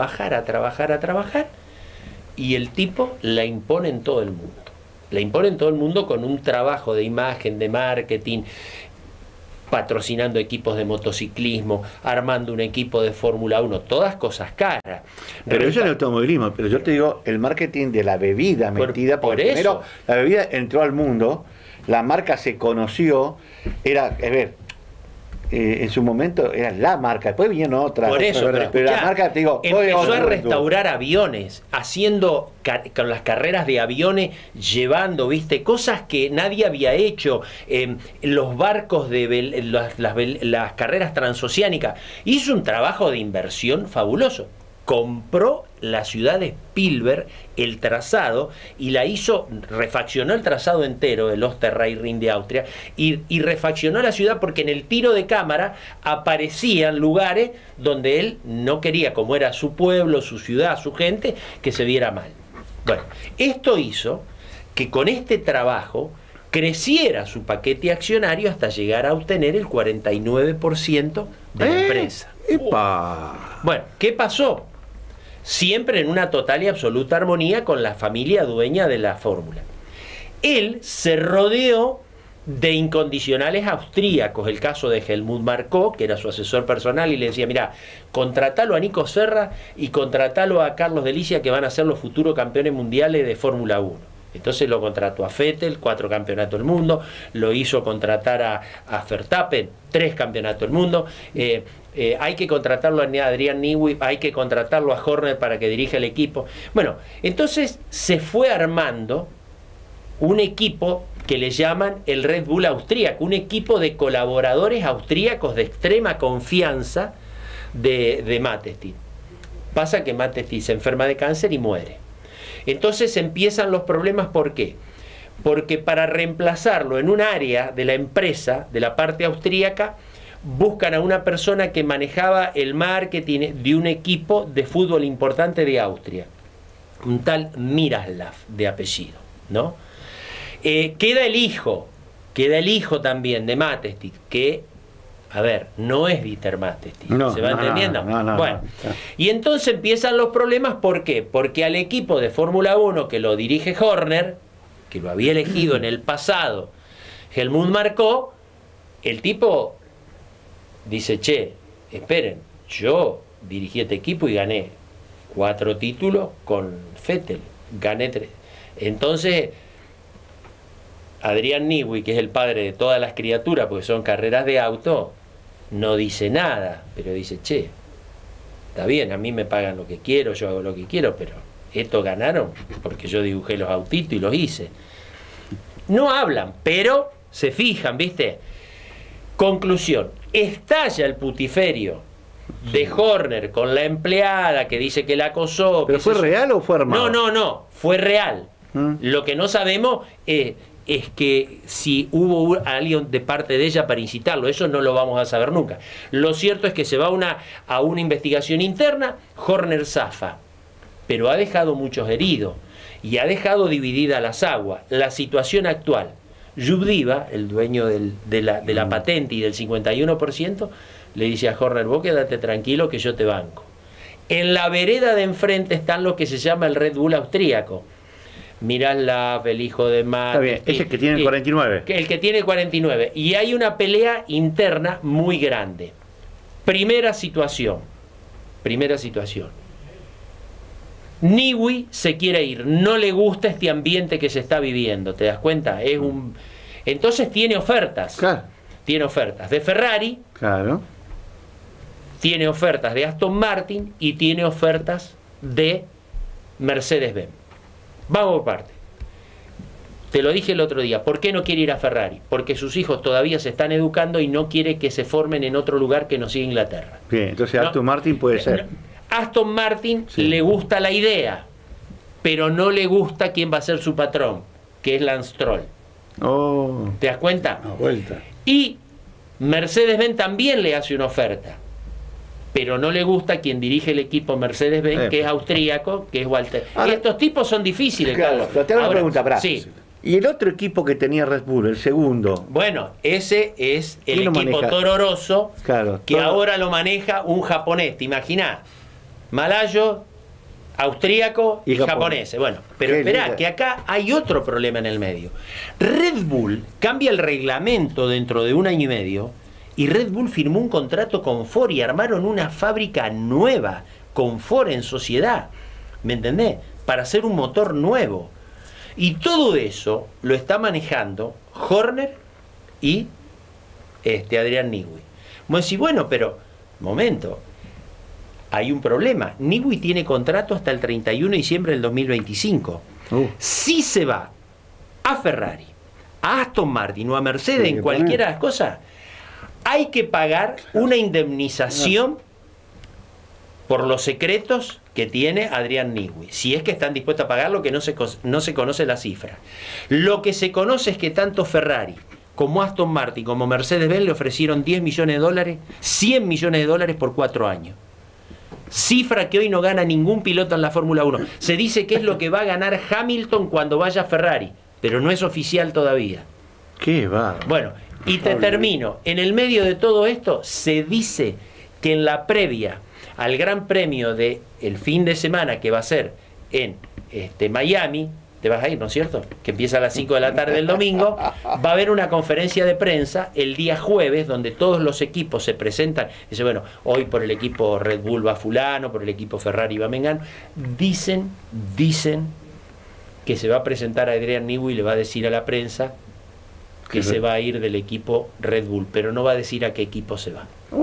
y el tipo la impone en todo el mundo. La impone en todo el mundo con un trabajo de imagen, de marketing, patrocinando equipos de motociclismo, armando un equipo de Fórmula 1, todas cosas caras. Pero eso es el automovilismo, pero yo te digo el marketing de la bebida metida, por porque primero eso. la bebida entró al mundo, la marca se conoció, era, en su momento era la marca, después vinieron otras, Por eso, pero la escuchá, marca, te digo, fue empezó a otro. restaurar aviones, haciendo con las carreras de aviones, llevando, viste, cosas que nadie había hecho, los barcos de las carreras transoceánicas. Hizo un trabajo de inversión fabuloso. Compró la ciudad de Spielberg, el trazado, y la hizo, refaccionó el trazado entero del Osterreichring de Austria, y refaccionó la ciudad porque en el tiro de cámara aparecían lugares donde él no quería, como era su pueblo, su ciudad, su gente, que se viera mal. Bueno, esto hizo que con este trabajo creciera su paquete accionario hasta llegar a obtener el 49% de la empresa. ¡Epa! Bueno, ¿qué pasó? Siempre en una total y absoluta armonía con la familia dueña de la fórmula. Él se rodeó de incondicionales austríacos, el caso de Helmut Marko, que era su asesor personal, y le decía: mira, contratalo a Nico Serra y contratalo a Carlos Delicia, que van a ser los futuros campeones mundiales de Fórmula 1. Entonces lo contrató a Vettel, 4 campeonatos del mundo, lo hizo contratar a Verstappen, 3 campeonatos del mundo, hay que contratarlo a Adrian Newey, hay que contratarlo a Horner para que dirija el equipo. Bueno, entonces se fue armando un equipo que le llaman el Red Bull austríaco, un equipo de colaboradores austríacos de extrema confianza de Matesti. Pasa que Matesti se enferma de cáncer y muere. Entonces empiezan los problemas, ¿por qué? Porque para reemplazarlo en un área de la empresa, de la parte austríaca, buscan a una persona que manejaba el marketing de un equipo de fútbol importante de Austria, un tal Miroslav de apellido, ¿no? Queda el hijo también de Matesti, que, a ver, no es Dieter Matesti, ¿se va entendiendo? Bueno, y entonces empiezan los problemas, ¿por qué? Porque al equipo de Fórmula 1 que lo dirige Horner, que lo había elegido en el pasado Helmut Marko, el tipo dice, che, esperen, yo dirigí este equipo y gané 4 títulos con Vettel, gané 3. Entonces, Adrian Newey, que es el padre de todas las criaturas, porque son carreras de auto, no dice nada, pero dice, che, está bien, a mí me pagan lo que quiero, yo hago lo que quiero, pero estos ganaron porque yo dibujé los autitos y los hice. No hablan, pero se fijan, ¿viste? Conclusión, estalla el putiferio de Horner con la empleada que dice que la acosó. ¿Pero fue real o fue armado? No, fue real. Lo que no sabemos es que si hubo alguien de parte de ella para incitarlo, eso no lo vamos a saber nunca. Lo cierto es que se va a una investigación interna, Horner zafa, pero ha dejado muchos heridos y ha dejado dividida las aguas. La situación actual, Yubdiva, el dueño de la patente y del 51%, le dice a Horner, vos quédate tranquilo que yo te banco. En la vereda de enfrente están lo que se llama el Red Bull austríaco. Miroslav, el hijo de Matt. Está bien, ese que tiene el 49. El que tiene el 49. Y hay una pelea interna muy grande. Primera situación. Newey se quiere ir, no le gusta este ambiente que se está viviendo, ¿te das cuenta? Entonces tiene ofertas. Claro. Tiene ofertas de Ferrari. Claro. Tiene ofertas de Aston Martin y tiene ofertas de Mercedes-Benz. Vamos por parte. Te lo dije el otro día, ¿por qué no quiere ir a Ferrari? Porque sus hijos todavía se están educando y no quiere que se formen en otro lugar que no sea Inglaterra. Bien, entonces Aston Martin puede ser. Aston Martin le gusta la idea, pero no le gusta quién va a ser su patrón, que es Lance Stroll. Oh. ¿Te das cuenta? Una vuelta. Y Mercedes-Benz también le hace una oferta, pero no le gusta quien dirige el equipo Mercedes-Benz, que es austríaco, que es Walter. Ahora, estos tipos son difíciles, claro, Carlos. pero te hago una pregunta, pará. Sí. ¿Y el otro equipo que tenía Red Bull, el segundo? Bueno, ese es el ¿Quién lo equipo maneja? Toro Rosso, Claro, que Toro- ahora lo maneja un japonés, ¿te imaginás? Malayo, austríaco y japonés. Bueno, pero Qué esperá, lindo. que acá hay otro problema en el medio. Red Bull cambia el reglamento dentro de 1 año y medio y Red Bull firmó un contrato con Ford y armaron una fábrica nueva con Ford en sociedad, ¿me entendés? Para hacer un motor nuevo. Y todo eso lo está manejando Horner y Adrian Newey. Vos decís, bueno, pero, momento, hay un problema. Newey tiene contrato hasta el 31 de diciembre del 2025. Si se va a Ferrari, a Aston Martin o a Mercedes, en cualquiera de las cosas, hay que pagar una indemnización por los secretos que tiene Adrian Newey. Si es que están dispuestos a pagarlo, que no se conoce la cifra. Lo que se conoce es que tanto Ferrari como Aston Martin como Mercedes-Benz le ofrecieron $10 millones, $100 millones por 4 años. Cifra que hoy no gana ningún piloto en la Fórmula 1. Se dice que es lo que va a ganar Hamilton cuando vaya a Ferrari, pero no es oficial todavía. Qué va. Bueno, y te termino. En el medio de todo esto, se dice que en la previa al Gran Premio de el fin de semana que va a ser en Miami, te vas a ir, ¿no es cierto? Que empieza a las 5 de la tarde del domingo, va a haber una conferencia de prensa el día jueves donde todos los equipos se presentan. Dice, bueno, hoy por el equipo Red Bull va fulano, por el equipo Ferrari va Mengano. Dicen que se va a presentar a Adrian Newey y le va a decir a la prensa que se va a ir del equipo Red Bull, pero no va a decir a qué equipo se va.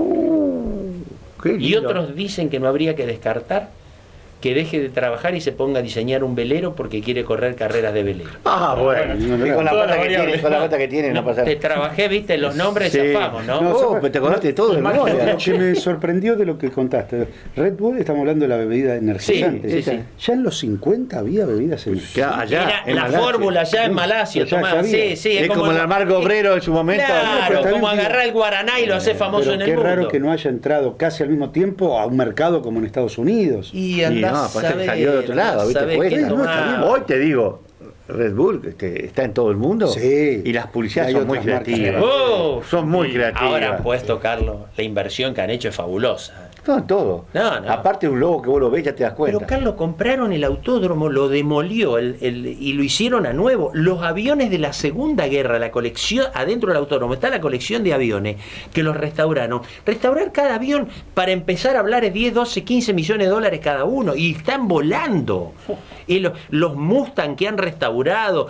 Qué Y lindo. otros dicen que no habría que descartar que deje de trabajar y se ponga a diseñar un velero porque quiere correr carreras de velero. Ah, bueno. Y con la Todas plata las que tiene, variables. con la plata que tiene, no pasa Te trabajé, viste, los nombres Sí. zafamos, ¿no? Oh, pero te acordaste de todo de Lo memoria. que me sorprendió de lo que contaste, Red Bull, estamos hablando de la bebida energizante. Sí, sí, sí. Ya en los 50 había bebidas energizantes. Allá, Era en la Malasia. fórmula ya en Malasia, Ya Tomás. sabía. Sí, sí, Es como el amargo obrero en su momento. pero Claro, también como digo- agarrar el guaraná y lo hace famoso Pero en el qué mundo. raro que no haya entrado casi al mismo tiempo a un mercado como en Estados Unidos. Y Y andás no, a pasa que saber, salió de otro lado, andás a ¿viste? saber Cuesta. qué No, está tomar. bien. Hoy te digo, Red Bull está en todo el mundo. Sí. Y las publicidades Hay son muy otras marcas. creativas. Oh, Son muy y creativas. Ahora han puesto, Carlos, la inversión que han hecho es fabulosa. No, todo. No, no. Aparte de un logo que vos lo ves, ya te das cuenta. Pero Carlos, compraron el autódromo, lo demolió y lo hicieron a nuevo. Los aviones de la Segunda Guerra, la colección, adentro del autódromo está la colección de aviones que los restauraron. Restaurar cada avión, para empezar a hablar, es 10, 12, 15 millones de dólares cada uno. Y están volando. Y los Mustang que han restaurado,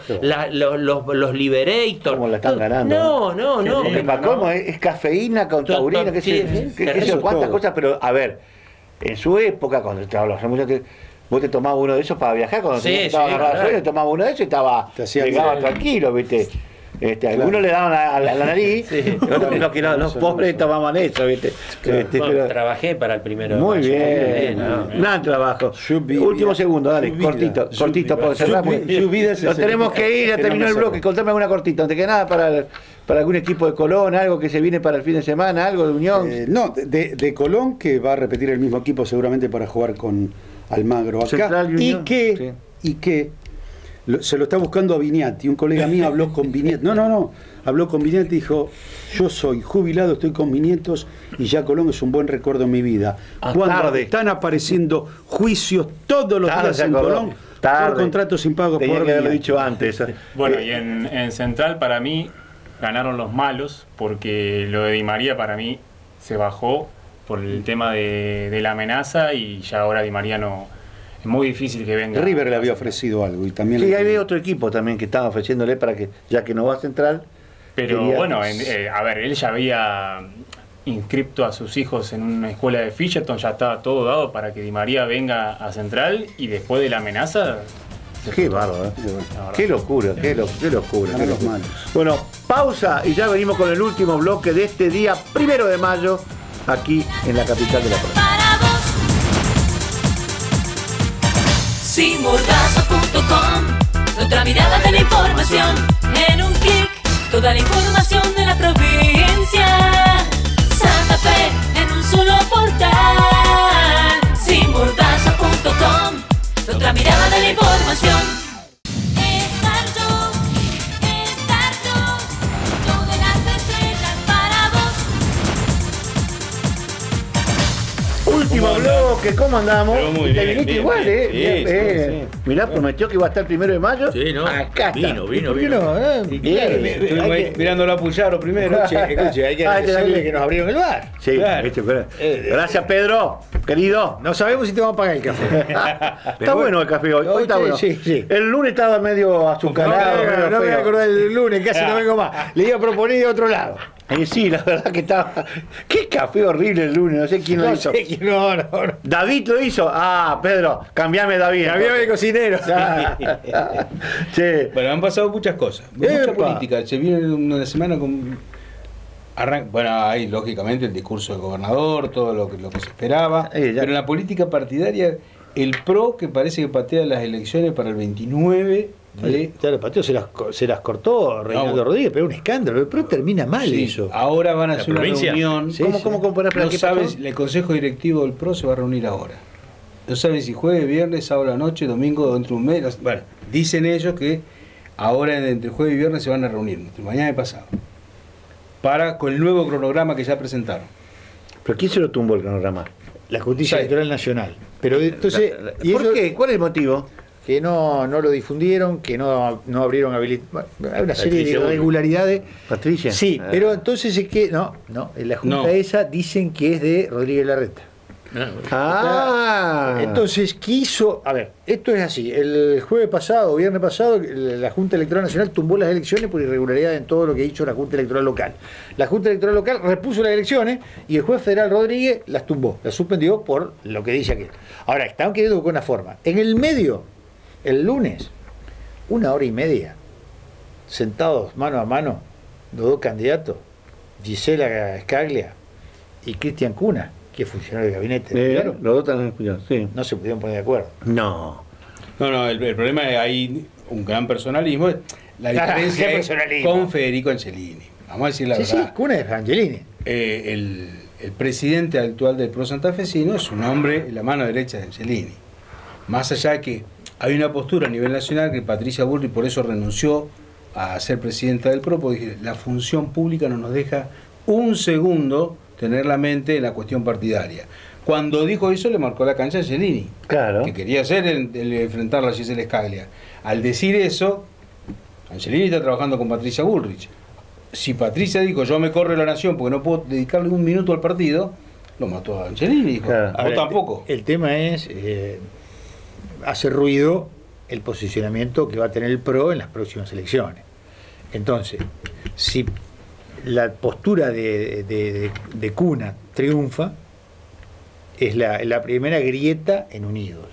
los Liberator. ¿Cómo la están todo. ganando? No. Porque para colmo es cafeína con Todo, taurina, que sí, sé sí, cuántas todo. cosas, pero a ver, en su época, cuando te hablo hace mucho tiempo, vos te tomabas uno de esos para viajar, cuando Sí, estabas sí, agarrado claro. sueño, te tomabas uno de esos y Te hacía llegaba bien. tranquilo, ¿viste? Algunos le daban a la nariz, Sí. los pobres tomaban eso, ¿viste? Bueno, Pero- trabajé para el primero de muy mayo. bien, ¿no? gran trabajo. Should be- Último segundo, dale, Su vida. cortito, Su cortito, vida. por cerrar. Su vi- su vida es Nos ese- tenemos que ir, ya que no terminó me el bloque. sale. Contame alguna cortita, antes que nada, para algún equipo de Colón, algo que se viene para el fin de semana, algo de Unión. No, de Colón, que va a repetir el mismo equipo seguramente para jugar con Almagro acá. Central y Unión, Y que se lo está buscando a Viñati. Un colega mío habló con Viñati. No. Habló con Viñati y dijo: yo soy jubilado, estoy con mis nietos y ya Colón es un buen recuerdo en mi vida. Cuando tarde. están apareciendo juicios todos los Tarde días se en acordó. Colón Tarde. por contratos impagos Tenía por que haberlo Viñati. dicho antes. Bueno, y en Central para mí ganaron los malos, porque lo de Di María para mí se bajó por el tema de la amenaza y ya ahora Di María no... Es muy difícil que venga. River le había ofrecido algo y también Sí, le- hay otro equipo también que estaba ofreciéndole para que, ya que no va a Central. Pero quería- bueno, a ver, él ya había inscripto a sus hijos en una escuela de Fisherton, ya estaba todo dado para que Di María venga a Central y después de la amenaza... se Qué fue. bárbaro, ¿eh? La verdad. Qué locura, qué locura. Ganan qué los locura. malos. Bueno, pausa y ya venimos con el último bloque de este día 1 de mayo aquí en la capital de la provincia. Para vos. Simordaza.com, otra mirada de la información en un clic, toda la información de la provincia. Santa Fe en un solo portal. Simordaza.com, otra mirada de la información. Estar yo, todas las estrellas para vos. Último bloque, ¿cómo andamos? Pero muy Te bien, viniste bien, igual, bien. ¿eh? Sí, Bien, sí, bien. Mirá, prometió que iba a estar el 1 de mayo. Sí, ¿no? Acá está. Vino. ¿Por qué no? Bien. Estuvimos ahí mirando la Puyaro primero. Escuche, hay que Ah, este decirle también. que nos abrieron el bar. Sí, Claro. viste, pero- gracias Pedro, querido. No sabemos si te vamos a pagar el café. Está bueno el café hoy. Hoy está sí, bueno. sí. El lunes estaba medio azucarado, medio No me voy a feo. acordar del lunes, casi no vengo más. Le iba a proponer de otro lado. Sí, la verdad que estaba. Qué café horrible el lunes, no sé quién lo No hizo. sé quién, no. David lo hizo. Ah, Pedro, cambiame David. Había de cocinero. Sí. Bueno, han pasado muchas cosas. Mucha Epa. política. Se viene una semana con. Bueno, hay lógicamente el discurso del gobernador, todo lo que se esperaba. Ya. Pero en la política partidaria, el PRO que parece que patea las elecciones para el 29 de. Claro, Pateo se las cortó Reinaldo No. Rodríguez, pero un escándalo. Pero termina mal Sí, eso. ahora van a ¿La hacer una provincia? reunión. Sí, ¿Cómo para No qué saben, pasó? el Consejo Directivo del PRO se va a reunir ahora. No saben si jueves, viernes, sábado a la noche, domingo, dentro de un mes. Bueno, dicen ellos que ahora entre jueves y viernes se van a reunir, entre mañana y pasado. Con el nuevo cronograma que ya presentaron. ¿Pero quién se lo tumbó el cronograma? La Justicia Sí. Electoral Nacional. Pero entonces. y ¿Por eso- qué? ¿Cuál es el motivo? Que no lo difundieron, que no abrieron habilitación. Hay una serie de Patricia Bullrich. irregularidades. Patricia. Sí, Ah. pero entonces es que. No, en la Junta No. esa dicen que es de Rodríguez Larreta. Entonces quiso, a ver, esto es así, el jueves pasado, viernes pasado, la Junta Electoral Nacional tumbó las elecciones por irregularidad en todo lo que ha dicho la Junta Electoral Local. La Junta Electoral Local repuso las elecciones y el juez federal Rodríguez las tumbó, las suspendió por lo que dice aquel. Ahora, están queriendo buscar una forma. En el medio, el lunes, 1 hora y media, sentados mano a mano, los dos candidatos, Gisela Scaglia y Cristian Cuna, que es funcionario del gabinete. Claro, los dos están escuchando, sí. No se pudieron poner de acuerdo. No. No, el problema es hay un gran personalismo. La diferencia es con Federico Angelini. Vamos a decir la verdad. Sí, Cuna es Angelini. El presidente actual del PRO santafesino es un hombre en la mano derecha de Angelini. Más allá de que hay una postura a nivel nacional que Patricia Bullrich por eso renunció a ser presidenta del PRO, porque la función pública no nos deja un segundo tener la mente en la cuestión partidaria. Cuando dijo eso le marcó la cancha a Angelini, claro, que quería hacer el enfrentarla a Gisela Scaglia. Al decir eso, Angelini está trabajando con Patricia Bullrich. Si Patricia dijo yo me corro de la nación porque no puedo dedicarle un minuto al partido, lo mató a Angelini. Dijo, claro. Tampoco. El tema es hace ruido el posicionamiento que va a tener el PRO en las próximas elecciones. Entonces, si la postura de Cuna triunfa, es la primera grieta en Unidos.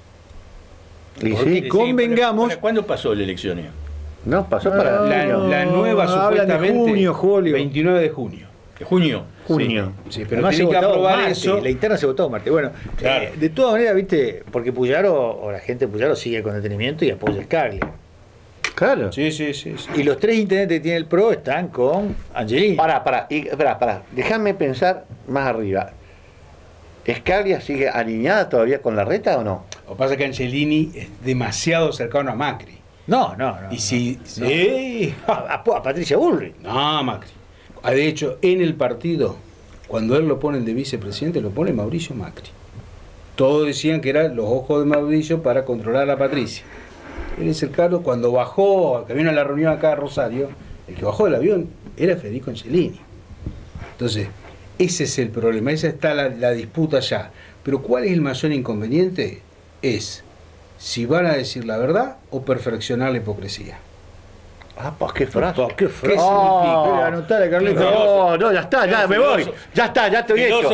Y sí, convengamos. ¿Cuándo pasó la elección? No, pasó para la nueva supuestamente de junio, julio. 29 de junio. Junio. Sí, pero tiene que aprobar eso. La interna se votó martes. Bueno, claro. De todas maneras, viste, porque Puyaro, o la gente de Puyaro sigue con detenimiento y apoya a Scaglia. Claro. Sí. Y los 3 intendentes que tiene el PRO están con Angelini. Pará. Déjame pensar más arriba. ¿Scaglia sigue alineada todavía con la reta o no? Lo que pasa es que Angelini es demasiado cercano a Macri. No. Y si... No. Sí. A Patricia Bullrich. No, Macri. De hecho, en el partido, cuando él lo pone de vicepresidente, lo pone Mauricio Macri. Todos decían que eran los ojos de Mauricio para controlar a Patricia. Él es cercano, cuando bajó, que vino a la reunión acá a Rosario, el que bajó del avión era Federico Angelini. Entonces, ese es el problema, esa está la disputa ya. Pero ¿cuál es el mayor inconveniente? Es si van a decir la verdad o perfeccionar la hipocresía. Pues qué frase. ¿Qué significa? Anotar a Carlitos. No, ya está, ya me voy. Ya está, ya estoy hecho.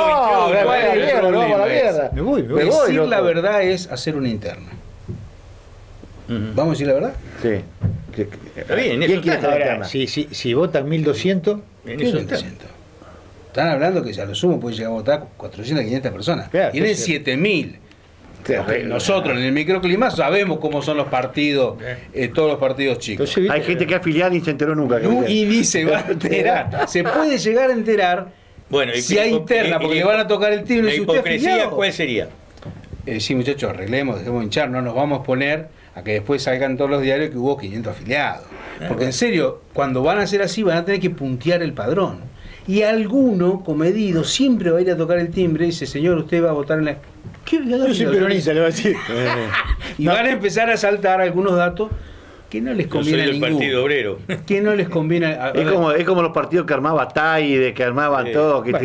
Me voy. Decir la verdad es hacer una interna. ¿Vamos a decir la verdad? Sí. Está bien, ¿Quién quiere hacer la interna? Si votan 1.200, están hablando que a lo sumo puede llegar a votar 400, 500 personas. Claro, tienen 7.000. Nosotros en el microclima sabemos cómo son los partidos, todos los partidos chicos. Entonces, hay gente que es afiliada y se enteró nunca. Y ni se va a enterar. Se puede llegar a enterar si hay interna, porque le van a tocar el timbre. ¿La hipocresía cuál sería? Sí, muchachos, arreglemos, dejemos hinchar, no nos vamos a poner a que después salgan todos los diarios que hubo 500 afiliados. Porque en serio, cuando van a hacer así, van a tener que puntear el padrón. Y alguno, comedido, siempre va a ir a tocar el timbre y dice, señor, usted va a votar en la... Yo soy peronista, le va a decir. Y van a empezar a saltar algunos datos que no les conviene a ninguno. Partido Obrero. Que no les conviene es como los partidos que armaba Taide, que armaban todo. Que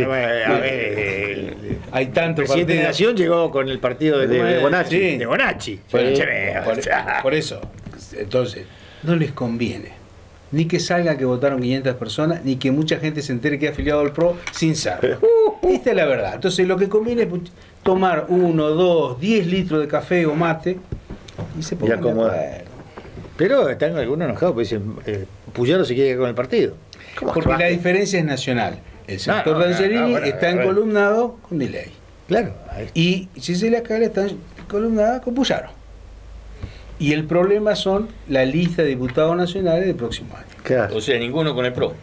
hay tanto. El presidente de Nación llegó con el partido de Bonacci. Sí. De Bonacci. Por eso. Entonces, no les conviene. Ni que salga que votaron 500 personas, ni que mucha gente se entere que es afiliado al PRO sin ser. Esta es la verdad. Entonces, lo que conviene es tomar 1, 2, 10 litros de café o mate y se pongan de acuerdo. Pero están algunos enojados porque dicen, Puyaro se quiere quedar con el partido. Porque la diferencia es nacional. El sector de Angelini está encolumnado con Milei. Claro. Y Gisela Scaglia está encolumnada con Puyaro. Y el problema son la lista de diputados nacionales del próximo año. Claro. O sea, ninguno con el PRO.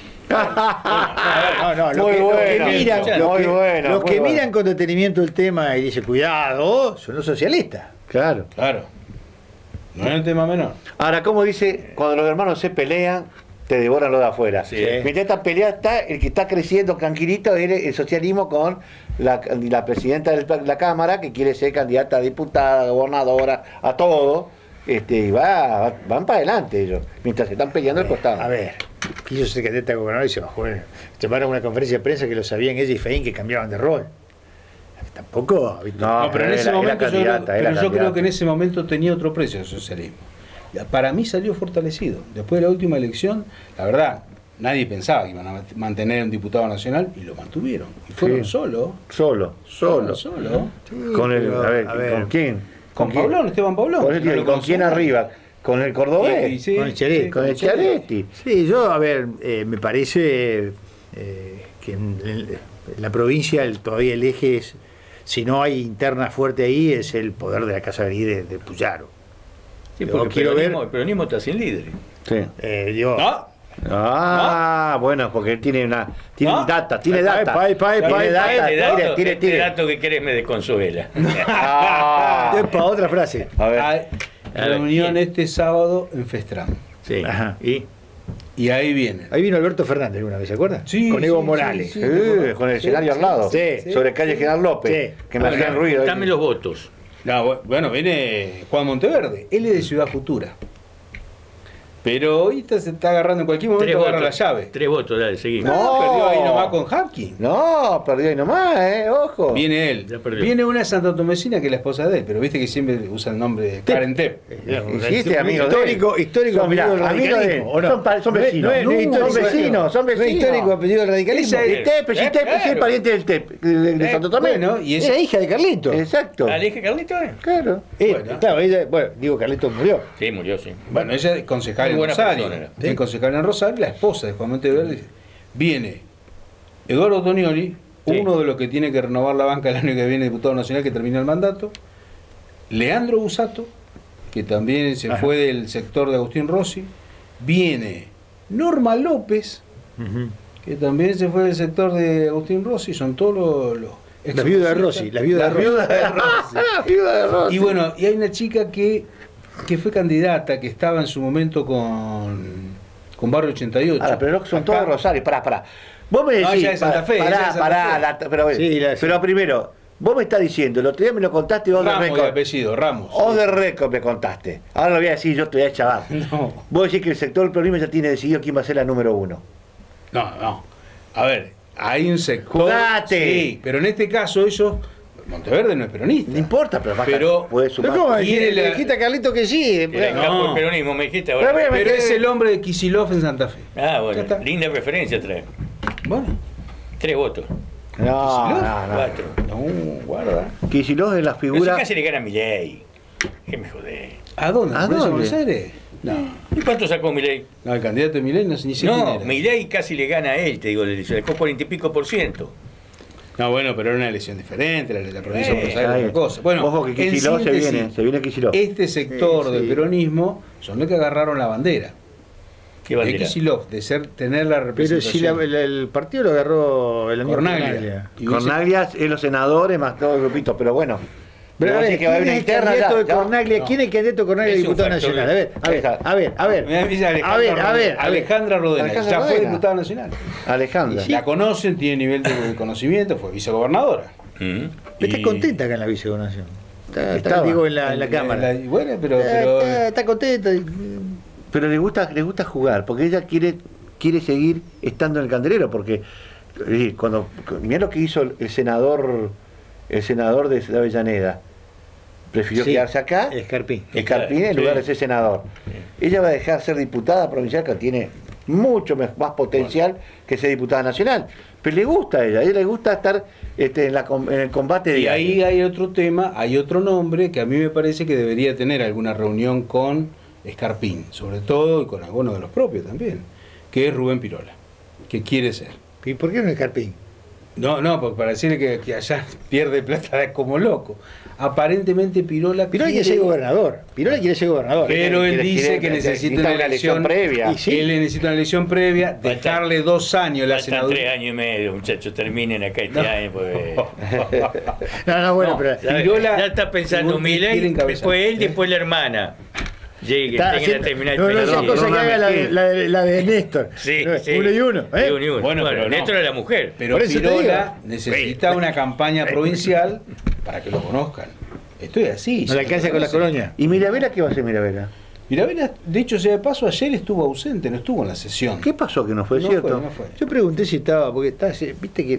Los que miran con detenimiento el tema y dicen, cuidado, son los socialistas. Claro. No es un tema menor. Ahora, como dice, cuando los hermanos se pelean, te devoran los de afuera. Sí. Mientras esta pelea está, el que está creciendo tranquilito es el socialismo con la presidenta de la Cámara, que quiere ser candidata a diputada, gobernadora, a todo. Y van para adelante ellos, mientras se están peleando al costado. A ver, quiso ser candidata a gobernador y se bajó. Llamaron a una conferencia de prensa que lo sabían ella y Feín que cambiaban de rol. Tampoco. No, pero en ese momento yo creo que en en ese momento tenía otro precio el socialismo. Para mí salió fortalecido. Después de la última elección, la verdad, nadie pensaba que iban a mantener un diputado nacional y lo mantuvieron. Y fueron solo. Solo. Con el, a ver, ¿con quién? Con Pablón, Esteban Pablón. ¿Con quién arriba? ¿Con el cordobés? Sí, con el Chiaretti. Con el Chiaretti. Sí, yo, a ver, me parece que en la provincia todavía el eje es, si no hay interna fuerte ahí, es el poder de la Casa Gris de Puyaro. Sí, Yo porque quiero ver. el peronismo está sin líderes. Sí. Digo, Bueno, porque él tiene data, tiene data. Este dato que querés me desconsuela. Epa, otra frase. A ver. Hay reunión este sábado en Festram. Sí. Ajá. Y ahí viene. Ahí vino Alberto Fernández una vez, ¿se acuerdan? Sí, con Evo sí, Morales. sí, Con el escenario al lado. Sí. Sobre calle General López. Sí. Que me hacían ruido. Dame los votos. No, bueno, viene Juan Monteverde. Él es de Ciudad Futura. Pero ahorita se está agarrando, en cualquier momento agarra la llave. 3 votos, dale, seguimos. No. Perdió ahí nomás con Hapkin. No, perdió ahí nomás, ojo. Viene él. Ya perdió. Viene una santotomecina que es la esposa de él, pero viste que siempre usa el nombre de Karen Tep. Hiciste amigo de él. Histórico Son, mirá, apellido del amigo de él. radicalismo, ¿o no? Son vecinos. No es Son vecinos. No es histórico apellido del radicalismo. Esa es- El TEP, si TEP es el pariente del TEP, de Santo Tomé. Bueno, y Era hija de Carlito. Exacto. ¿La dije Carlito? Claro. Claro, ella, digo, Carlito murió. Sí, murió, sí. Bueno, ella es concejal Muy en buena Rosario. persona era. Es concejal en Rosario, la esposa de Juan Monteverde. Viene Eduardo Tonioli, Sí. uno de los que tiene que renovar la banca el año que viene, diputado nacional que termina el mandato. Leandro Busato, que también se fue del sector de Agustín Rossi. Viene Norma López, que también se fue del sector de Agustín Rossi. Son todos los La viuda de Rossi. La viuda de Rossi. La viuda de Rossi. Y bueno, y hay una chica que fue candidata, que estaba en su momento con Barrio 88. Ahora, pero no son Acá. todos Rosario. Pará. Vos me No, decís. ella es Santa Fe, ella es Santa Pará. Sí, Pero primero, vos me estás diciendo, el otro día me lo contaste vos de Ramos de récord. apellido, Ramos. O de récord me contaste. Ahora lo voy a decir yo, te voy a chavar. No. Vos decís que el sector del peronismo ya tiene decidido quién va a ser la número 1. No. A ver, hay un sector. ¡Jugate! Sí, pero en este caso ellos. Monteverde no es peronista. No importa, pero, Pero puede sumar. ¿Cómo Quiere le la- dijiste a Carlito que sí? Era el No. campo del peronismo, me dijiste ahora. Pero es el hombre de Kicillof en Santa Fe. Ah, Ya bueno, está. linda referencia trae. Bueno, 3 votos. No. 4. no, guarda. Kicillof es la Pero figura. si casi le gana a Milei. ¿Qué me jodé? ¿A dónde? ¿A ¿Por eso dónde? Buenos Aires? No. ¿Y cuánto sacó Milei? No, el candidato de Milei no sé ni sé quién No, era. Milei casi le gana a él, te digo, le sacó 40 y pico %. No, bueno, pero era una elección diferente, la provincia de Buenos Aires ahí. era otra cosa. Bueno, Ojo que en Kicillof síntesis, se viene Kicillof. este sector Sí, del sí. peronismo son los que agarraron la bandera. ¿Qué De bandera? Kicillof, de tener la Pero representación. si el partido lo agarró el amigo Cornaglia. Y Cornaglia es los senadores más todo el grupito, pero bueno. Pero a vos ver, decís que va a haber ¿quién una es el interna candidato ya, de ya. Cornaglia? No. ¿Quién es el candidato de Cornaglia Es un diputado factor nacional? A ver. Me dice A Alejandra ver. Rodena, ya fue Rodena. diputada nacional. Alejandra. La conocen, tiene nivel de conocimiento, fue vicegobernadora. Está Y- contenta acá en la vicegobernación. Está, Estaba. digo, en la Cámara. Bueno, pero Está contenta. Pero le gusta jugar, porque ella quiere seguir estando en el candelero, porque mirá lo que hizo el senador de Avellaneda. Prefirió Sí, quedarse acá, Escarpín. Escarpín, en Sí. lugar de ser senador. Ella va a dejar ser diputada provincial, que tiene mucho más potencial que ser diputada nacional. Pero le gusta a ella le gusta estar en el combate de y ahí hay otro tema, hay otro nombre que a mí me parece que debería tener alguna reunión con Escarpín, sobre todo, y con algunos de los propios también, que es Rubén Pirola, que quiere ser. ¿Y por qué no Escarpín? No, porque para decirle que allá pierde plata como loco. Aparentemente Pirola Quiere ser gobernador. Pirola quiere ser gobernador. pero él quiere- dice quiere- que necesita necesita una elección previa. Y sí, él necesita una elección previa, dejarle 2 años la Faltan senaduría. 3 años y medio, muchachos, terminen acá este año. Pues. No, bueno, No, pero. Ya, Pirola- ya está pensando quiere Milei, encabezar. después él, después la hermana. Llegue, Está tengan a haciendo- terminar el no, esa periodo. cosa que haga la de Néstor. Sí, No, sí. 1 y 1. Sí, 1 y 1. Bueno, pero no. Néstor era la mujer. Pero Por eso te Pirola digo. necesita una campaña provincial para que lo conozcan. Esto es así. No le alcanza con la colonia. ¿Y Mirabela qué va a hacer Mirabela? Mirabela, de hecho, sea de paso, ayer estuvo ausente, no estuvo en la sesión. ¿Qué pasó que no fue No cierto? fue, no fue. Yo pregunté si estaba, porque está, viste que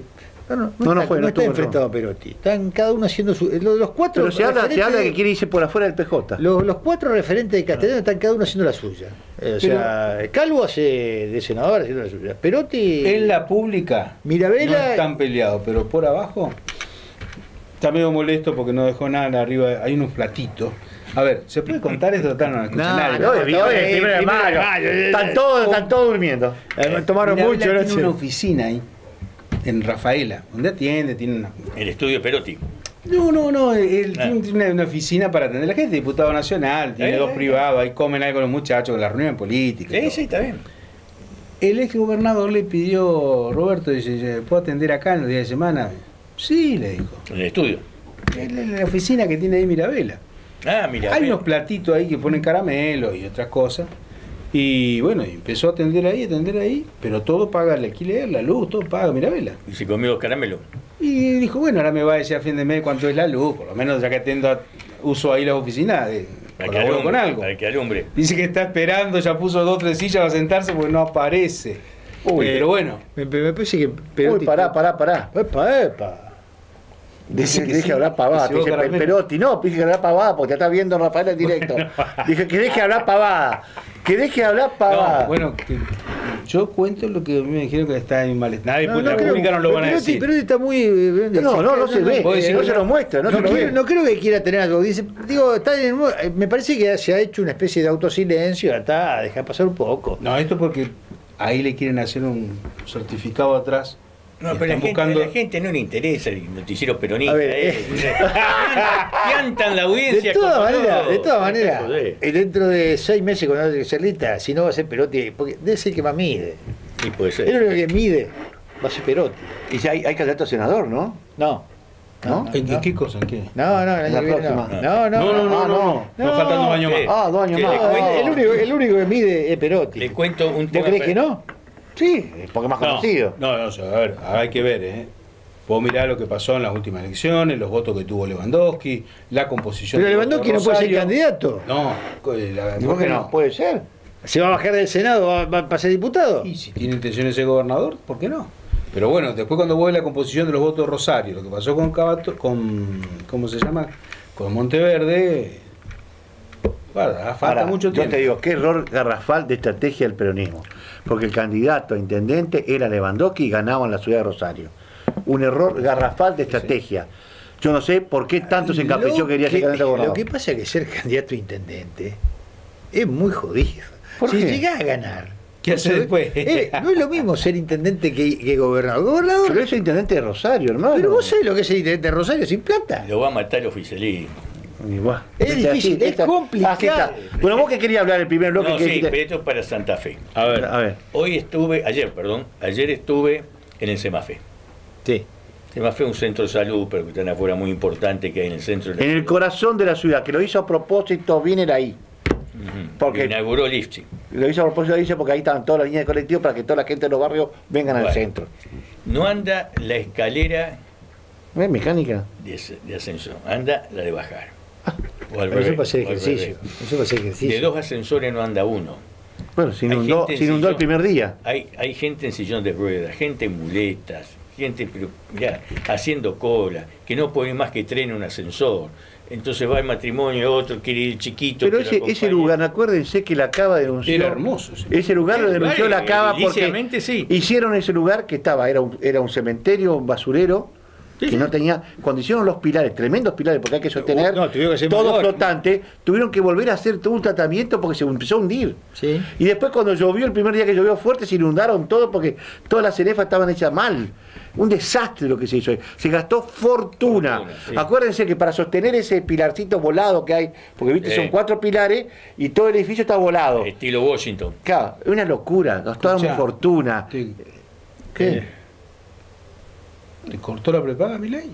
No está enfrentado a Perotti. Están cada uno haciendo su. Los cuatro. Pero se habla de que quiere irse por afuera del PJ. Los cuatro referentes de Castellano están cada uno haciendo la suya. O sea, Calvo hace de senador haciendo la suya. Perotti. En la pública. Mirabella. No están peleados, pero por abajo. Está medio molesto porque no dejó nada arriba. Hay unos platitos. A ver, ¿se puede contar esto? No lo escucha nadie. Primero de mayo. Están todos durmiendo. Tomaron mucho. Tiene una oficina ahí, en Rafaela, donde atiende, tiene una... El estudio de Perotti. No, él tiene una oficina para atender a la gente, diputado nacional, tiene dos privados, ahí comen algo con los muchachos, con la reunión política. Sí, está bien. El ex gobernador le pidió, Roberto, dice, ¿puedo atender acá en los días de semana? Sí, le dijo. En el estudio. En la oficina que tiene ahí Mirabella. Mira. Hay unos platitos ahí que ponen caramelo y otras cosas. Y bueno, empezó a atender ahí, pero todo paga el alquiler, la luz, todo paga Mirabella. Y se comió los caramelos. Y dijo, bueno, ahora me va a decir a fin de mes cuánto es la luz, por lo menos ya que uso ahí la oficina, colaboro con algo. Para que alumbre. Dice que está esperando, ya puso 2 o 3 sillas para sentarse porque no aparece. Pero bueno. Me parece que Uy, pará. Epa. Dije que hablar pavada, te dije Perotti, no, dije que hablar pavada porque te está viendo Rafael en directo. Dije que deje hablar pavada. No, bueno, yo cuento lo que a mí me dijeron que está en malestar. Nadie la pública no lo van a decir. Pero está muy. No se ve, no se lo muestra, no creo que quiera tener algo. Dice, me parece que se ha hecho una especie de autosilencio, deja pasar un poco. No, esto porque ahí le quieren hacer un certificado atrás. No, pero a la gente no le interesa el noticiero peronista. Piantan la audiencia. De todas maneras, dentro de 6 meses cuando haya que ser lista, si no va a ser Perotti, porque debe ser el que más mide. Sí, puede ser. Es lo que mide, va a ser Perotti. Y si hay candidato a senador, ¿no? No. ¿En qué cosa? ¿En qué? No, la próxima. No. Faltan 2 años más. 2 años más. El único que mide es Perotti. Le cuento un tema. ¿Vos crees que no? Sí, porque es más conocido. No, a ver, hay que ver, Vos mirá lo que pasó en las últimas elecciones, los votos que tuvo Lewandowski, la composición. Pero Lewandowski no puede ser candidato. No, ¿Por qué no? Puede ser. ¿Se va a bajar del Senado? ¿Va a ser diputado? Y si tiene intenciones de ser gobernador, ¿por qué no? Pero bueno, después cuando vos ves la composición de los votos de Rosario, lo que pasó con ¿cómo se llama? Con Monteverde, falta mucho tiempo. Yo te digo, qué error garrafal de estrategia del peronismo. Porque el candidato a intendente era Lewandowski y ganaba en la ciudad de Rosario. Un error garrafal de estrategia. Yo no sé por qué tanto se encaprichó que quería ser candidato a gobernador. Lo que pasa es que ser candidato a intendente es muy jodido. Si llegás a ganar, ¿qué hace después? No es lo mismo ser intendente que gobernador. Gobernador. Pero es intendente de Rosario, hermano. Pero vos sabés lo que es el intendente de Rosario sin plata. Lo va a matar el oficialismo. Es difícil, es complicado. Bueno, vos que querías hablar el primer bloque. Sí, pero esto es para Santa Fe. A ver. Ayer estuve en el Semafé. Sí. Semafé es un centro de salud, pero que está afuera muy importante que hay en el centro de la ciudad. En el corazón de la ciudad, que lo hizo a propósito, viene ahí. Porque inauguró Lifting. Lo hizo a propósito, dice, porque ahí estaban todas las líneas de colectivo para que toda la gente de los barrios vengan al centro. No anda la escalera mecánica de ascensor, anda la de bajar. O al revés, eso para hacer ejercicio. De 2 ascensores no anda uno. Bueno, se inundó el primer día. Hay gente en sillón de ruedas, gente en muletas, gente haciendo cola, que no puede más que tren un ascensor. Entonces va el matrimonio, otro quiere ir chiquito. Pero ese lugar, acuérdense que la Cava denunció. Era hermoso. Ese lugar lo denunció la Cava porque hicieron ese lugar que era un cementerio, un basurero. Que no tenía, cuando hicieron los pilares, tremendos pilares, porque hay que sostener todo flotante, tuvieron que volver a hacer todo un tratamiento porque se empezó a hundir. Sí. Y después cuando llovió, el primer día que llovió fuerte, se inundaron todo porque todas las cerefas estaban hechas mal. Un desastre lo que se hizo. Se gastó fortuna. Sí. Acuérdense que para sostener ese pilarcito volado que hay, porque viste, son 4 pilares y todo el edificio está volado. Estilo Washington. Claro, es una locura, gastaron fortuna. ¿Qué? ¿Le cortó la prepaga a Milei?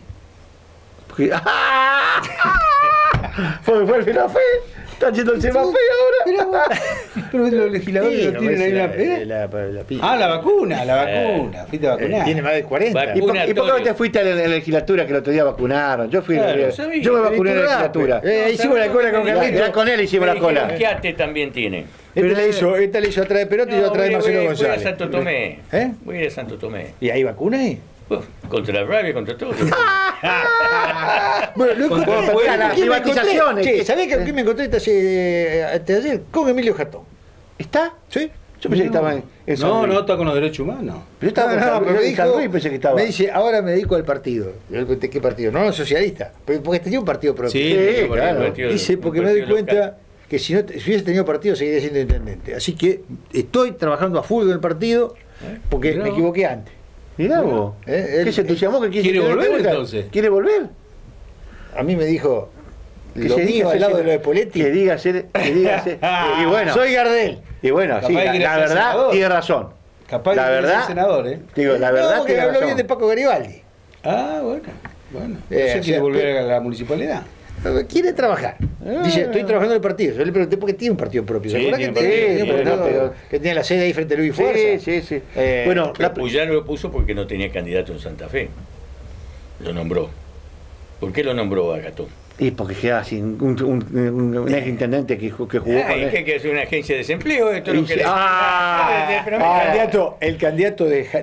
Fue el Semafé. Está yendo el Semafé ahora. Pero los legisladores no tienen ahí la vacuna. Fuiste a vacunar. Tiene más de 40. ¿Y por qué no te fuiste a la legislatura que el otro día vacunaron? Yo fui. Yo me vacuné en la legislatura. Hicimos la cola con Carlito. Con él hicimos la cola. ¿Qué ate también tiene? Esta le hizo atrás de Perotti y yo atrás de Marcelo González. Voy a ir a Santo Tomé. ¿Eh? Voy a ir a Santo Tomé. ¿Y hay vacunas ahí? Contra la rabia, contra todo. Bueno, lo encontré. las privatizaciones. Che, ¿sabés que aquí me encontré ayer con Emilio Jatón? ¿Está? ¿Sí? Yo pensé que estaba en San Luis. No, está con los derechos humanos. Yo estaba en San Luis, pero en San Luis pensé que estaba. me dice, ahora me dedico al partido. Yo le conté, ¿qué partido? No, socialista. Porque tenía un partido propio. Sí, claro. Dice, porque me doy cuenta que si hubiese tenido partido seguiría siendo intendente. Así que estoy trabajando a full con el partido porque me equivoqué antes. Mirá vos. ¿Qué se entusiasmó que ¿Quiere volver entonces? ¿Quiere volver? A mí me dijo Que lo se mío diga al lado de lo de Poletti. Que diga ser. Y bueno. Soy Gardel. Y bueno, Capaz sí, que quiere la ser verdad senador. tiene razón. Capaz La que quiere verdad- ser senador, ¿eh? Digo, la verdad que tiene habló razón. bien de Paco Garibaldi. Ah, bueno. o ¿Se sea, quiere volver a la municipalidad? Quiere trabajar. Dice, estoy trabajando en el partido. Yo le pregunté porque tiene un partido propio. ¿Se Sí, acuerdan que tiene un tenía un partido, partido pero- que tenía la sede ahí frente a Luis Fuerza? Sí. Bueno, La Puyaro lo puso porque no tenía candidato en Santa Fe. Lo nombró. ¿Por qué lo nombró a Gatón? y porque queda sin un ex intendente que jugó con Es que hay que hacer una agencia de desempleo. Esto es lo que le- Pero el candidato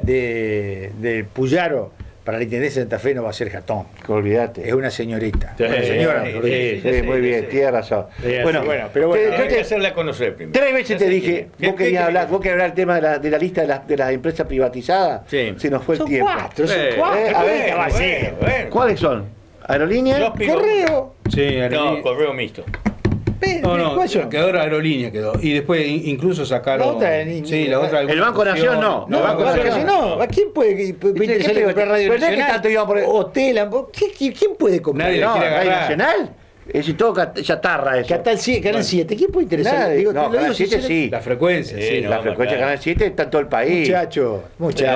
de Puyaro para la intendencia de Santa Fe no va a ser Jatón. Olvídate. Es una señorita. Sí, Una señora. sí, mejor dicho. Sí, muy bien, tiene razón. Bueno, pero bueno, yo Hay que hacerla conocer primero. 3 veces te dije, vos querías hablar del tema de la lista de las empresas privatizadas. Sí. Se nos fue el Son tiempo. cuatro, son Eh, cuatro. a ver, ¿qué va a ser? bueno. ¿Cuáles son? ¿Aerolínea? Los pilotos. Correo. Sí, No, correo mixto. No, ¿Cuáles son? quedó aerolínea, quedó. Y después incluso sacaron. La otra, sí, la otra. El Banco Nación no. No, El Banco claro que Nación no. ¿A quién puede interesarle qué comprar Radio pero no es que Nacional? tanto iba por el- Hotel, ¿quién puede comprar? Nadie le No, quiere ¿Radio agarrar. Nacional? Es todo chatarra eso. Canal 7, ¿quién puede interesar? Nadie. Digo, No, te lo Canal digo 7 sinceramente. sí. La frecuencia, Sí, sí. no, La frecuencia de claro. Canal 7 está en todo el país. Muchacho.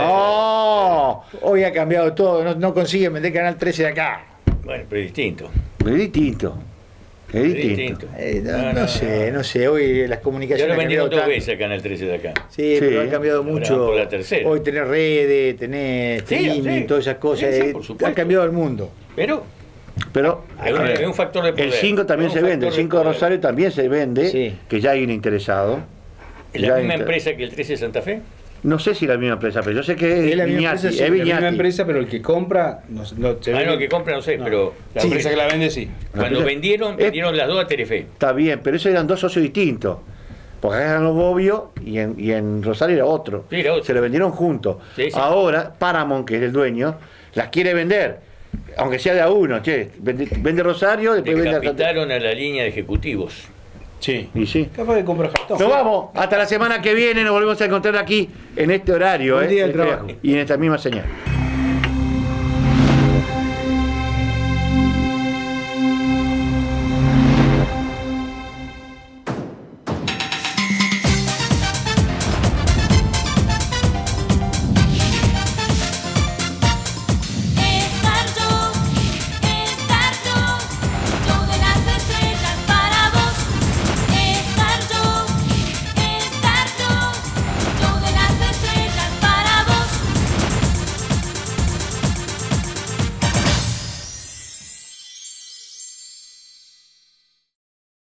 No, Hoy ha cambiado todo, no consiguen vender Canal 13 de acá. Bueno, pero es distinto. es distinto. Es Es distinto. No sé, hoy las Ya comunicaciones lo han cambiado vendieron 2 tanto. veces el Canal 13 de acá. Sí, Sí. pero han cambiado Ahora mucho. van por la tercera. Hoy tenés redes, tenés Sí, streaming, sí. todas esas cosas. Sí, por supuesto. Han cambiado el mundo. Pero Pero es un factor de poder. el 5 también Es se un vende. El factor 5 de poder. Rosario también se vende. Sí. Que ya hay un interesado. ¿Es Ya la hay misma inter- empresa que el 13 de Santa Fe? No sé si la misma empresa, pero yo sé que Es la misma Viñati, empresa, sí, es La misma Viñati. empresa, pero el que compra. No se Ah, ve no, que- que compra no sé, no. pero La Sí. empresa que la vende, sí. cuando empresa- vendieron las dos a Telefe. Está bien, pero esos eran dos socios distintos. Porque acá eran los Bobbio y en Rosario era otro. Sí, era otro. Se lo vendieron juntos. Sí, sí. Ahora, Paramount, que es el dueño, las quiere vender. Aunque sea de a uno, che. Vende Rosario, después vende a Santa- Decapitaron a la línea de ejecutivos. Sí. Y sí. Capaz de comprar Jatón. Nos vamos. Hasta la semana que viene. Nos volvemos a encontrar aquí en este horario. Buen día del trabajo. Y en esta misma señal.